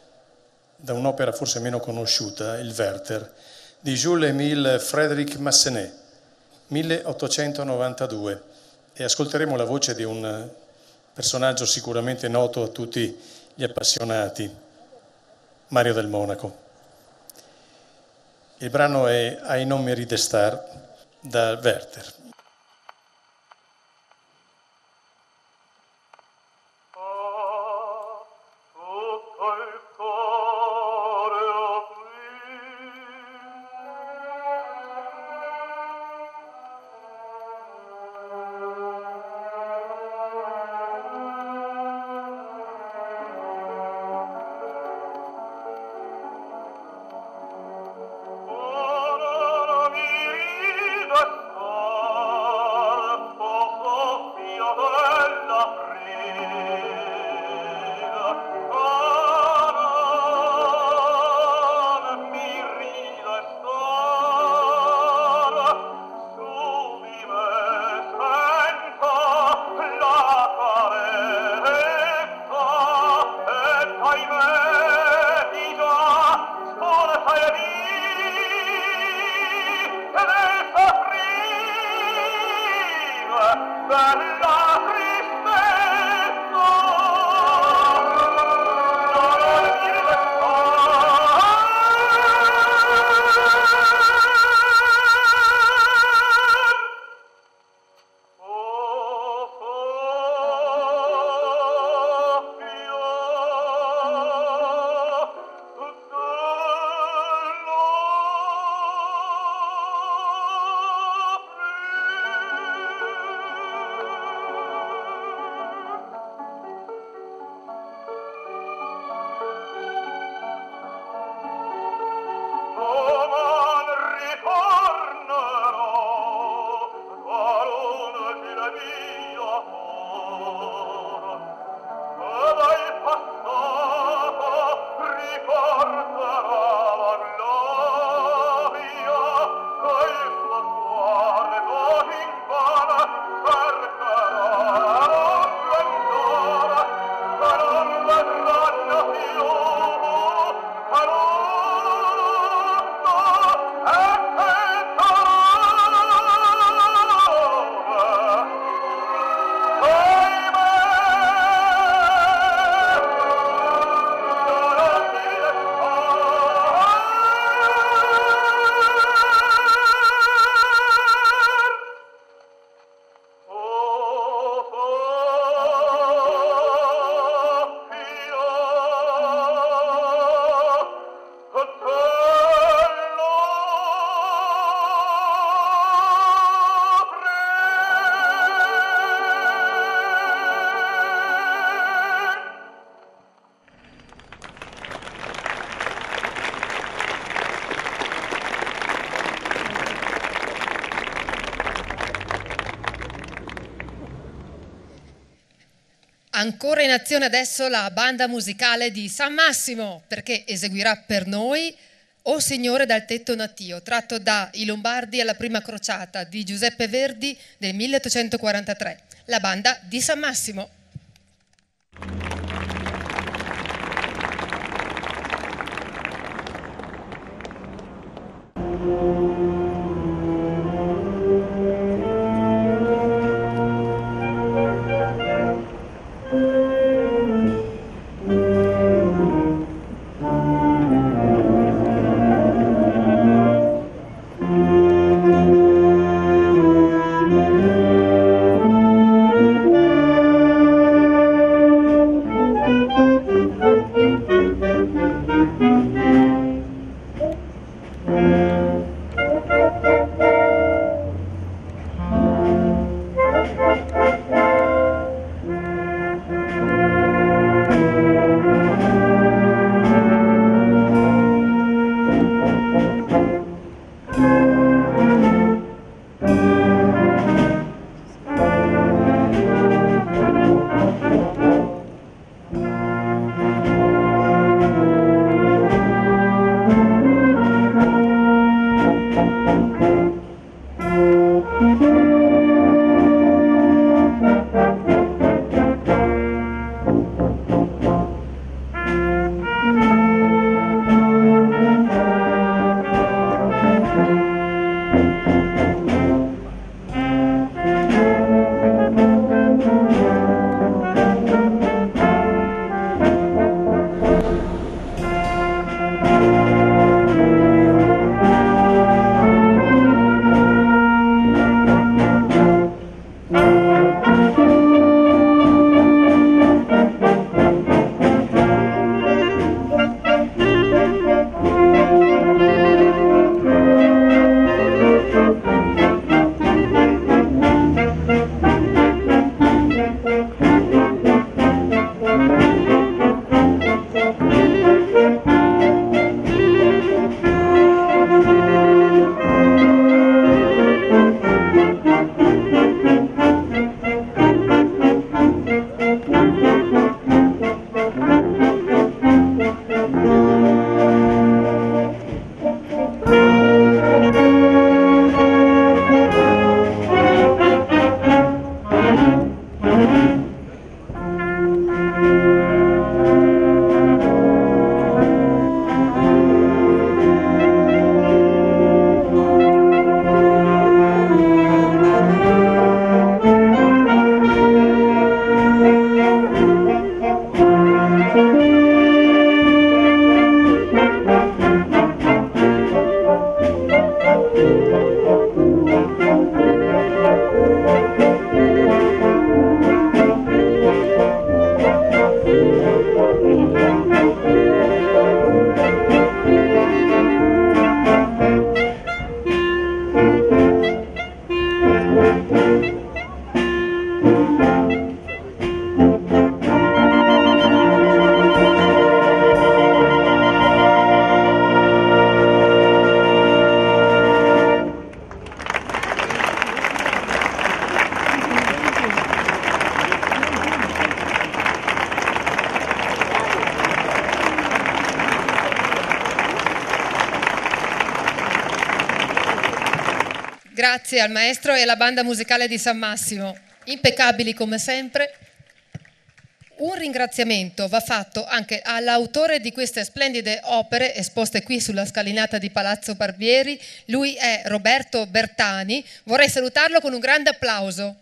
da un'opera forse meno conosciuta, il Werther, di Jules-Émile Frédéric Massenet, milleottocentonovantadue, e ascolteremo la voce di un personaggio sicuramente noto a tutti gli appassionati, Mario del Monaco. Il brano è Ai non mérite star, da Werther. Ancora in azione adesso la banda musicale di San Massimo, perché eseguirà per noi O Signore dal tetto natio, tratto da I Lombardi alla prima crociata di Giuseppe Verdi del milleottocentoquarantatré. La banda di San Massimo. Grazie al maestro e alla banda musicale di San Massimo, impeccabili come sempre. Un ringraziamento va fatto anche all'autore di queste splendide opere esposte qui sulla scalinata di Palazzo Barbieri. Lui è Roberto Bertani. Vorrei salutarlo con un grande applauso.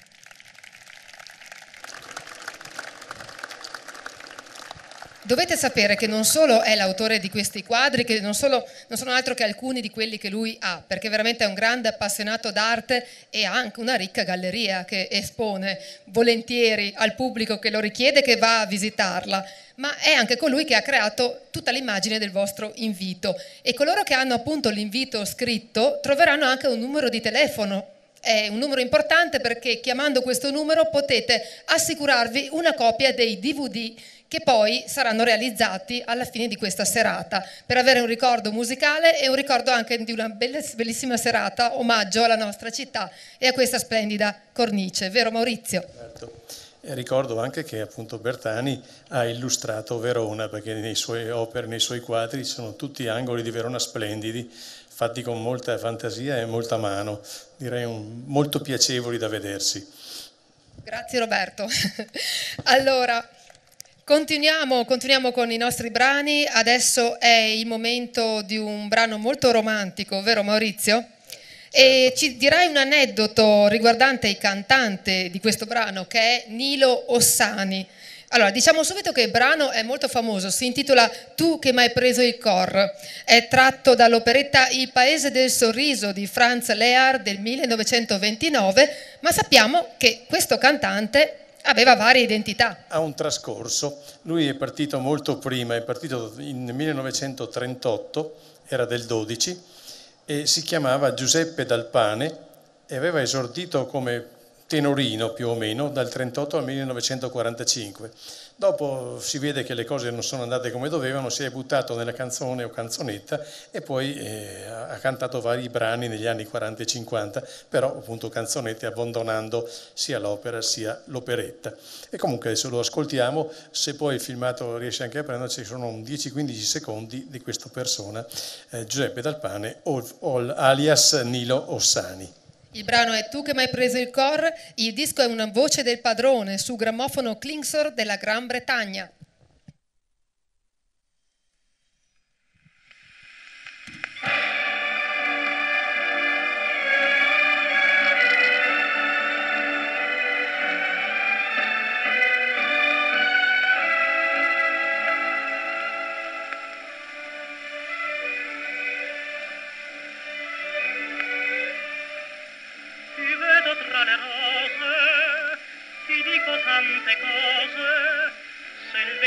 Dovete sapere che non solo è l'autore di questi quadri, che non, solo, non sono altro che alcuni di quelli che lui ha, perché veramente è un grande appassionato d'arte e ha anche una ricca galleria che espone volentieri al pubblico che lo richiede, che va a visitarla, ma è anche colui che ha creato tutta l'immagine del vostro invito. E coloro che hanno appunto l'invito scritto troveranno anche un numero di telefono. È un numero importante perché chiamando questo numero potete assicurarvi una copia dei D V D che poi saranno realizzati alla fine di questa serata, per avere un ricordo musicale e un ricordo anche di una bellissima serata, omaggio alla nostra città e a questa splendida cornice, vero Maurizio? Certo. E ricordo anche che appunto Bertani ha illustrato Verona, perché nei suoi opere, nei suoi quadri sono tutti angoli di Verona splendidi, fatti con molta fantasia e molta mano, direi un, molto piacevoli da vedersi. Grazie Roberto. Allora, Continuiamo, continuiamo con i nostri brani, adesso è il momento di un brano molto romantico, vero Maurizio? E ci dirai un aneddoto riguardante il cantante di questo brano che è Nilo Ossani. Allora, diciamo subito che il brano è molto famoso, si intitola Tu che m'hai preso il cor, è tratto dall'operetta Il paese del sorriso di Franz Lehár del millenovecentoventinove, ma sappiamo che questo cantante aveva varie identità. Ha un trascorso, lui è partito molto prima, è partito nel millenovecentotrentotto, era del dodici, e si chiamava Giuseppe Dalpane e aveva esordito come tenorino più o meno dal trentotto al millenovecentoquarantacinque. Dopo si vede che le cose non sono andate come dovevano, si è buttato nella canzone o canzonetta e poi eh, ha cantato vari brani negli anni quaranta e cinquanta, però appunto canzonette, abbandonando sia l'opera sia l'operetta. E comunque adesso lo ascoltiamo, se poi il filmato riesce anche a prenderci, sono dieci quindici secondi di questa persona, eh, Giuseppe Dalpane, alias Nilo Ossani. Il brano è Tu che m'hai preso il cor, il disco è Una voce del padrone su grammofono Klingsor della Gran Bretagna. Tante cose, se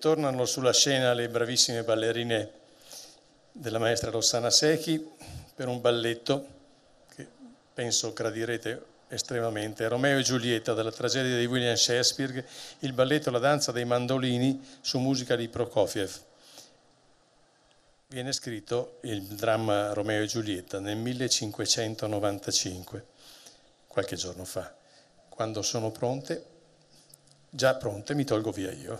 tornano sulla scena le bravissime ballerine della maestra Rossana Secchi per un balletto che penso gradirete estremamente, Romeo e Giulietta della tragedia di William Shakespeare, il balletto La danza dei mandolini su musica di Prokofiev. Viene scritto il dramma Romeo e Giulietta nel millecinquecentonovantacinque, qualche giorno fa. Quando sono pronte, già pronte, mi tolgo via io.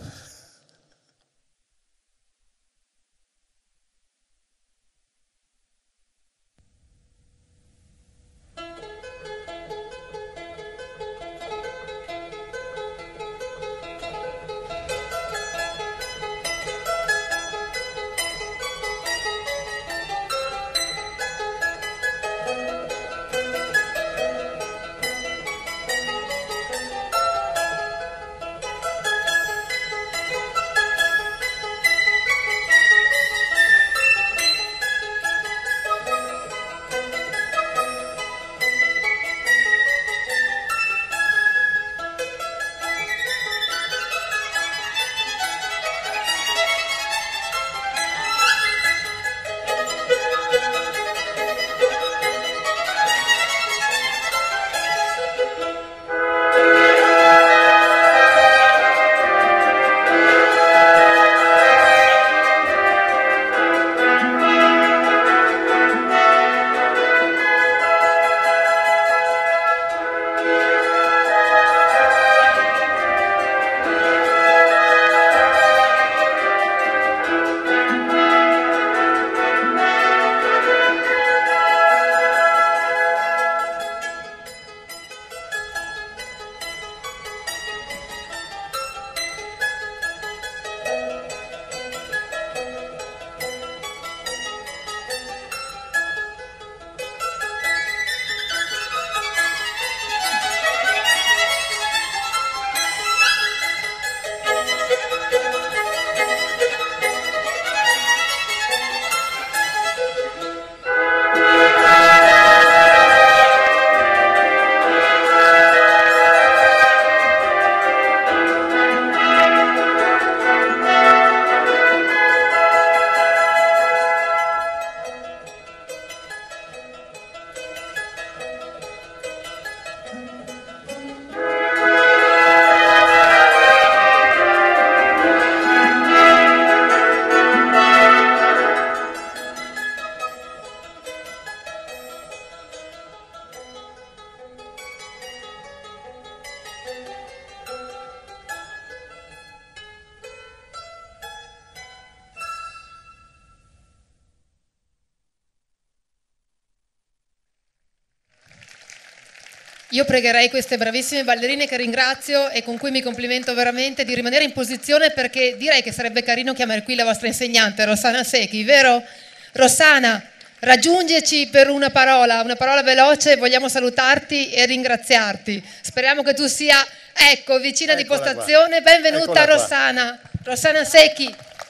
Io pregherei queste bravissime ballerine che ringrazio e con cui mi complimento veramente di rimanere in posizione, perché direi che sarebbe carino chiamare qui la vostra insegnante Rossana Secchi, vero? Rossana, raggiungeci per una parola, una parola veloce, vogliamo salutarti e ringraziarti. Speriamo che tu sia, ecco, vicina di postazione. Benvenuta Rossana, Rossana Secchi.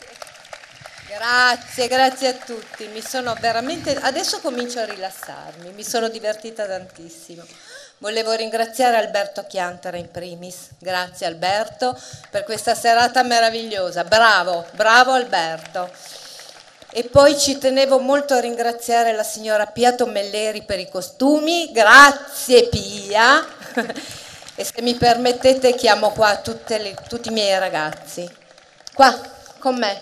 Grazie, grazie a tutti, mi sono veramente, adesso comincio a rilassarmi, mi sono divertita tantissimo. Volevo ringraziare Alberto Chiantara in primis, grazie Alberto per questa serata meravigliosa, bravo, bravo Alberto. E poi ci tenevo molto a ringraziare la signora Pia Tomelleri per i costumi, grazie Pia. E se mi permettete chiamo qua tutte le, tutti i miei ragazzi, qua con me.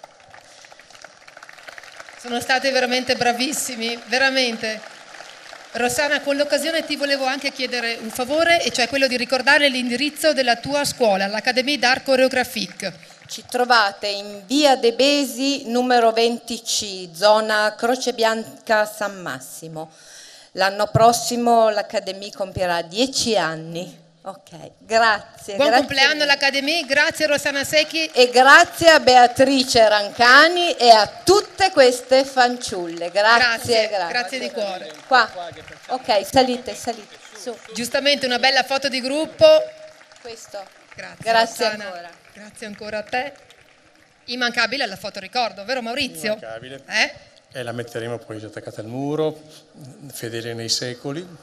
Sono stati veramente bravissimi, veramente. Rossana, con l'occasione ti volevo anche chiedere un favore, e cioè quello di ricordare l'indirizzo della tua scuola, l'Académie d'Art Chorégraphique. Ci trovate in via De Besi numero venti C, zona Croce Bianca San Massimo. L'anno prossimo l'Académie compierà dieci anni. Ok, grazie. Buon grazie compleanno all'Académie, grazie Rossana Secchi. E grazie a Beatrice Rancani e a tutte queste fanciulle. Grazie, grazie. Grazie, grazie di cuore. Qua, ok, salite, salite. Su. Giustamente una bella foto di gruppo. Questo. Grazie, grazie ancora. Grazie ancora a te. Immancabile la foto ricordo, vero Maurizio? Immancabile. Eh? E la metteremo poi attaccata al muro, fedele nei secoli.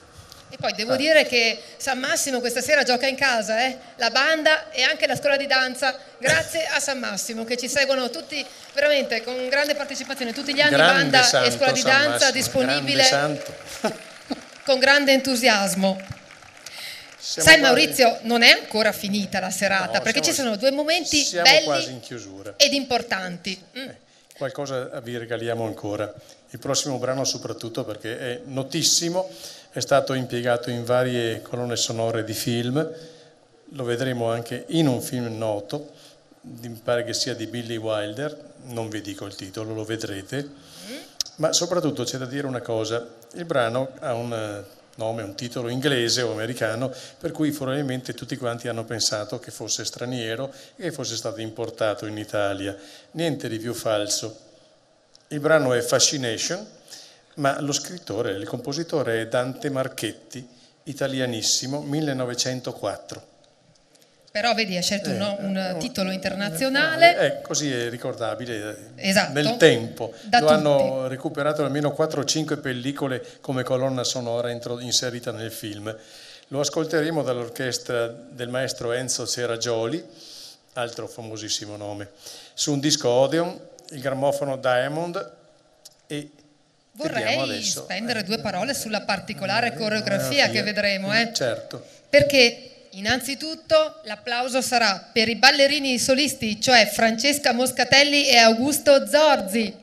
E poi devo dire che San Massimo questa sera gioca in casa, eh? La banda e anche la scuola di danza, grazie a San Massimo, che ci seguono tutti veramente con grande partecipazione, tutti gli anni. Grande banda santo, e scuola di San danza Massimo, disponibile grande santo. con grande entusiasmo. Siamo Sai quasi- Maurizio, non è ancora finita la serata, No, perché siamo- ci sono due momenti siamo belli quasi in chiusura. ed importanti. Mm. Qualcosa vi regaliamo ancora. Il prossimo brano soprattutto perché è notissimo, è stato impiegato in varie colonne sonore di film, lo vedremo anche in un film noto, mi pare che sia di Billy Wilder, non vi dico il titolo, lo vedrete, ma soprattutto c'è da dire una cosa, il brano ha un eh, nome, un titolo inglese o americano, per cui probabilmente tutti quanti hanno pensato che fosse straniero e che fosse stato importato in Italia. Niente di più falso. Il brano è Fascination, ma lo scrittore, il compositore è Dante Marchetti, italianissimo, millenovecentoquattro. Però vedi, hai scelto un, Eh, un eh, titolo internazionale. Eh, così è ricordabile eh, Esatto. nel tempo. Da Lo tutti. hanno recuperato almeno quattro o cinque pellicole come colonna sonora intro- inserita nel film. Lo ascolteremo dall'orchestra del maestro Enzo Ceragioli, altro famosissimo nome, su un disco Odeon, il grammofono Diamond, e vediamo Vorrei adesso. spendere due parole sulla particolare coreografia che vedremo, eh? Certo. Perché innanzitutto l'applauso sarà per i ballerini solisti, cioè Francesca Moscatelli e Augusto Zorzi.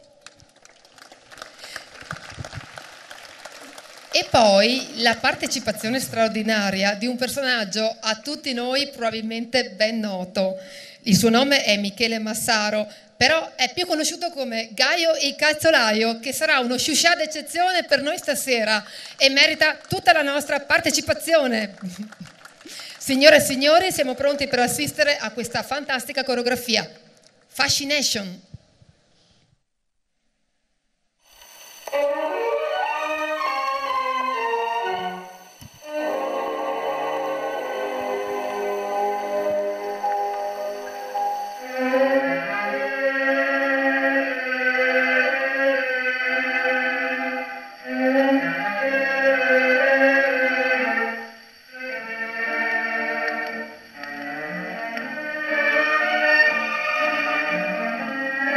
E poi la partecipazione straordinaria di un personaggio a tutti noi probabilmente ben noto. Il suo nome è Michele Massaro, però è più conosciuto come Gaio il Calzolaio, che sarà uno sciuscià d'eccezione per noi stasera e merita tutta la nostra partecipazione. Signore e signori, siamo pronti per assistere a questa fantastica coreografia. Fascination. Thank you.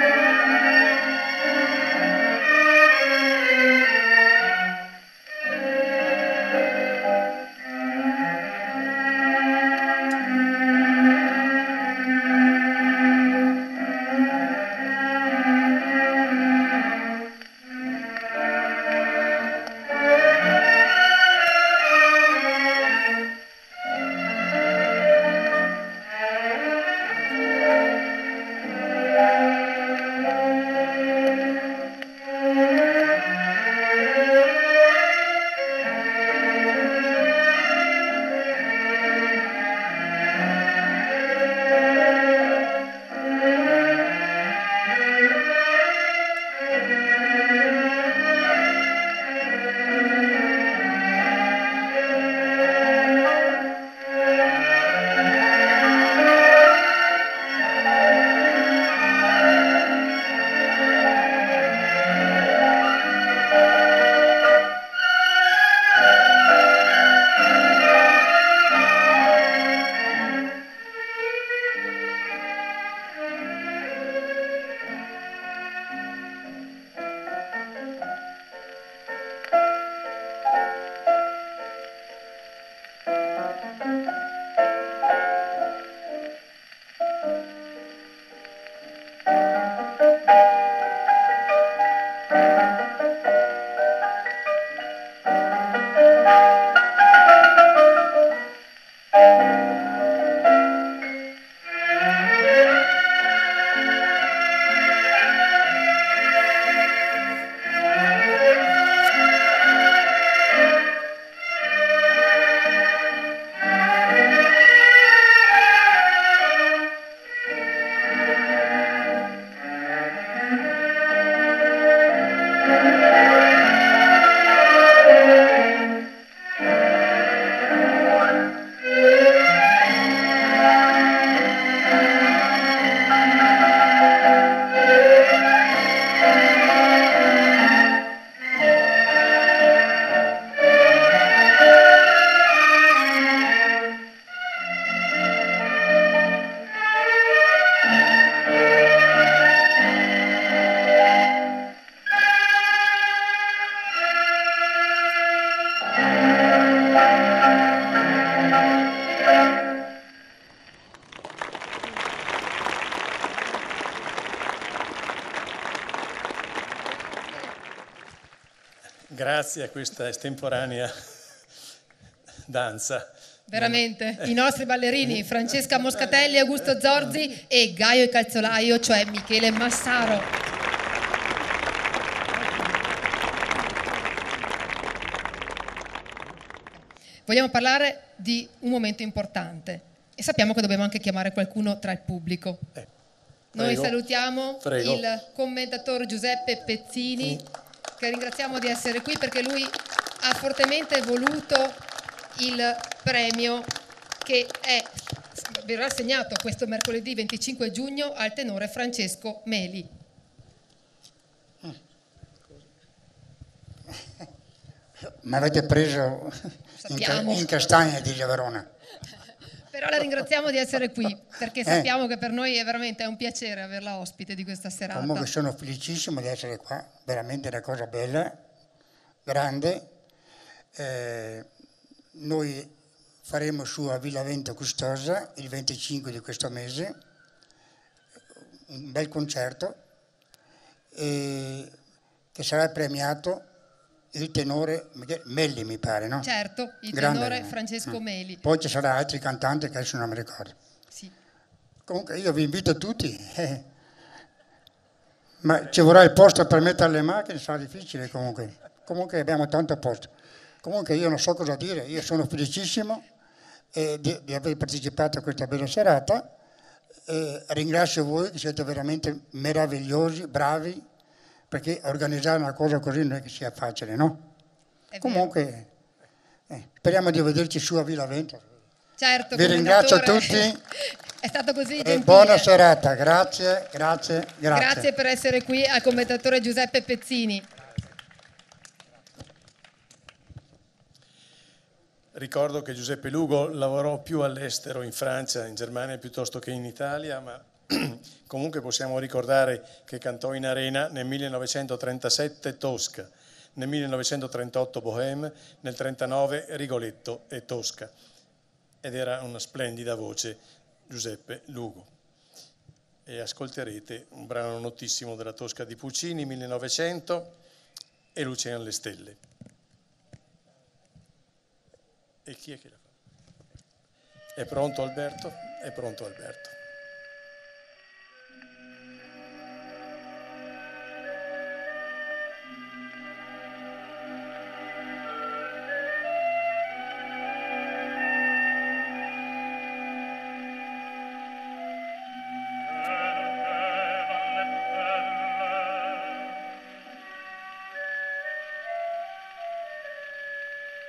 grazie a questa estemporanea danza. Veramente, i nostri ballerini Francesca Moscatelli, Augusto Zorzi e Gaio il calzolaio, cioè Michele Massaro. Vogliamo parlare di un momento importante e sappiamo che dobbiamo anche chiamare qualcuno tra il pubblico. Eh, Noi salutiamo prego. il commendatore Giuseppe Pezzini, che ringraziamo di essere qui perché lui ha fortemente voluto il premio che è, verrà assegnato questo mercoledì venticinque giugno al tenore Francesco Meli. Mi avete preso in, ca in castagna di Verona. Però la ringraziamo di essere qui, perché sappiamo eh. che per noi è veramente un piacere averla ospite di questa serata. Comunque sono felicissimo di essere qua, veramente una cosa bella, grande. Eh, noi faremo su a Villa Vento Custosa il venticinque di questo mese, un bel concerto, e che sarà premiato il tenore Meli, mi pare, no? Certo, il Grande, tenore Francesco mm. Meli. Poi ci saranno altri cantanti che adesso non mi ricordo. Sì. Comunque io vi invito tutti, eh. ma ci vorrà il posto per mettere le macchine, sarà difficile comunque. Comunque abbiamo tanto posto. Comunque io non so cosa dire, io sono felicissimo eh, di, di aver partecipato a questa bella serata. Eh, ringrazio voi che siete veramente meravigliosi, bravi, perché organizzare una cosa così non è che sia facile, no? È Comunque eh, speriamo di vederci su a Villa Vento. Certo, vi ringrazio a tutti. È stato così e gentile. Buona serata, grazie, grazie, grazie. Grazie per essere qui al commentatore Giuseppe Pezzini. Ricordo che Giuseppe Lugo lavorò più all'estero, in Francia, in Germania, piuttosto che in Italia, ma comunque possiamo ricordare che cantò in Arena nel millenovecentotrentasette Tosca, nel millenovecentotrentotto Bohème, nel trentanove Rigoletto e Tosca. Ed era una splendida voce, Giuseppe Lugo. E ascolterete un brano notissimo della Tosca di Puccini, millenovecento, e Luce alle stelle. E chi è che la fa? È pronto Alberto? È pronto Alberto.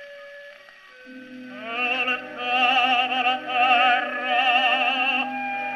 La terra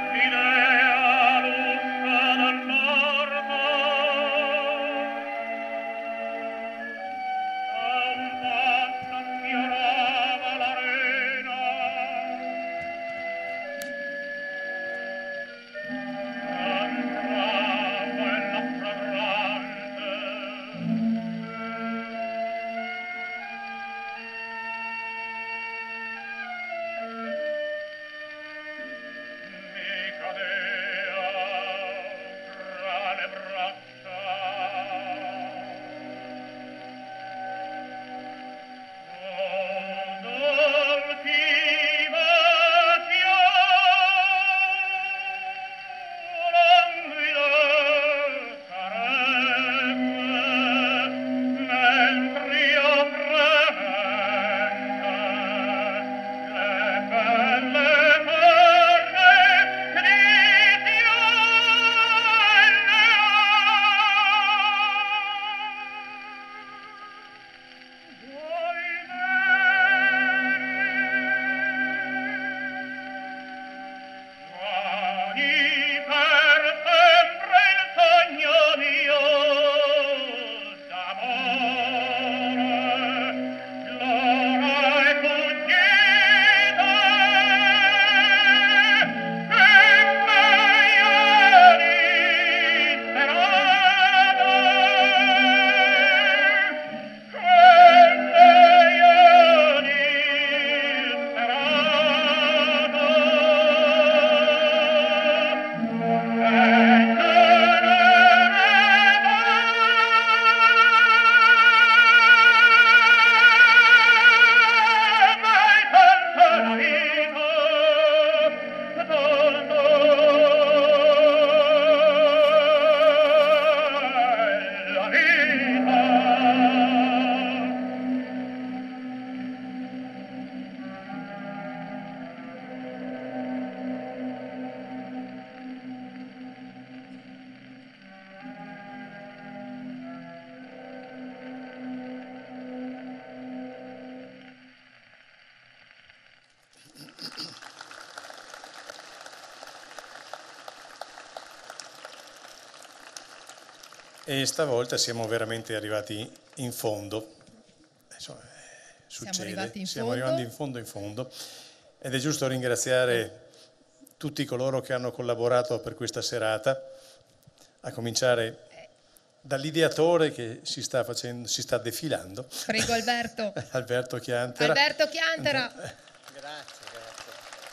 e stavolta siamo veramente arrivati in fondo. Insomma, succede, siamo arrivati in stiamo fondo. arrivando in fondo in fondo ed è giusto ringraziare tutti coloro che hanno collaborato per questa serata, a cominciare dall'ideatore che si sta, facendo, si sta defilando. Prego Alberto. Alberto Chiantera. Alberto Chiantera. Grazie, grazie.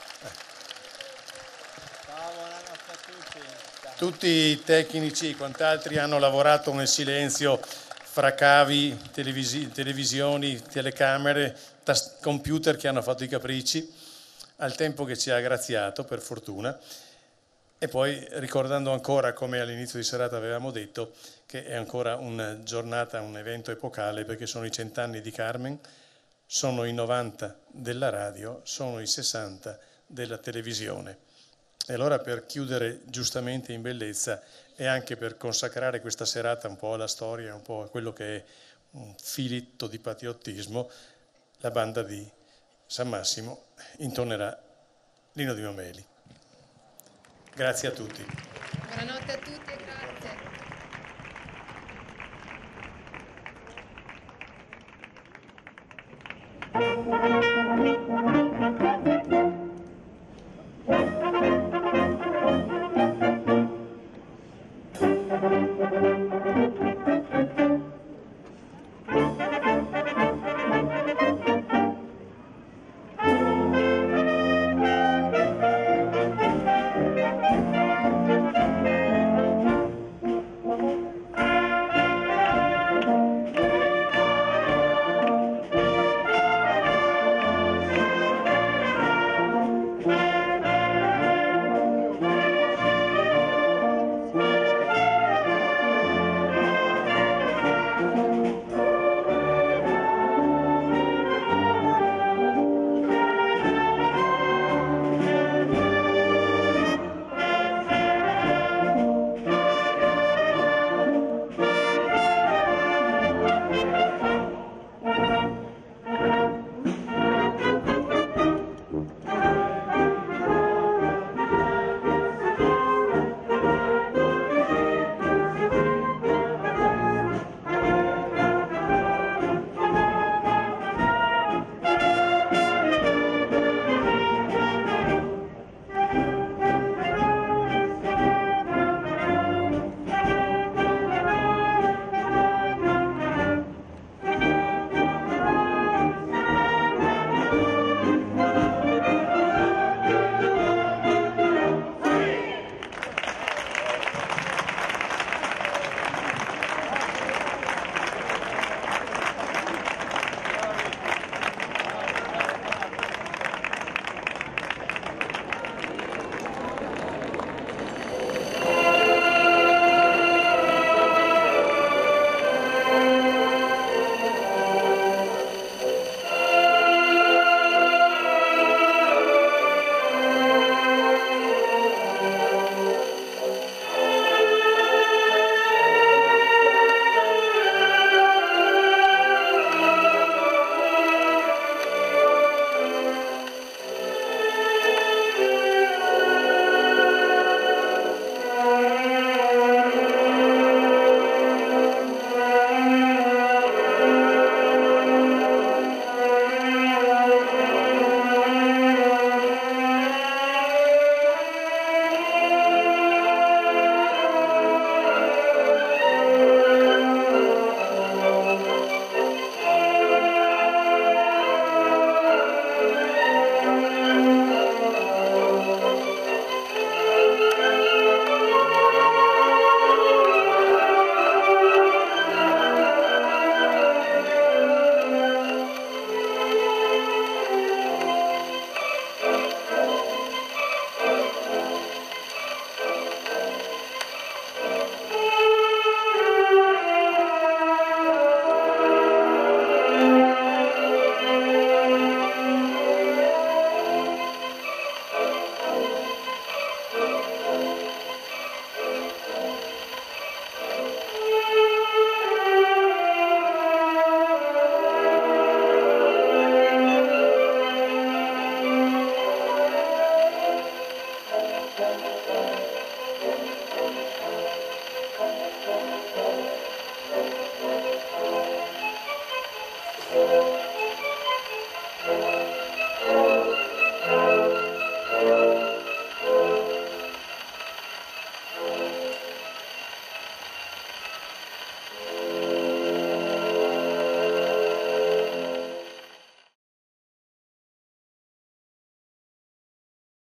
Ciao, buonanotte a tutti. Ciao. Tutti i tecnici e quant'altri hanno lavorato nel silenzio fra cavi, televisi- televisioni, telecamere, tast- computer che hanno fatto i capricci, al tempo che ci ha graziato, per fortuna. E poi ricordando ancora, come all'inizio di serata avevamo detto, che è ancora una giornata, un evento epocale, perché sono i cent'anni di Carmen, sono i novanta della radio, sono i sessanta della televisione. E allora, per chiudere giustamente in bellezza e anche per consacrare questa serata un po' alla storia, un po' a quello che è un filitto di patriottismo, la banda di San Massimo intonerà l'Inno di Mameli. Grazie a tutti. Buonanotte a tutti e grazie. Thank you.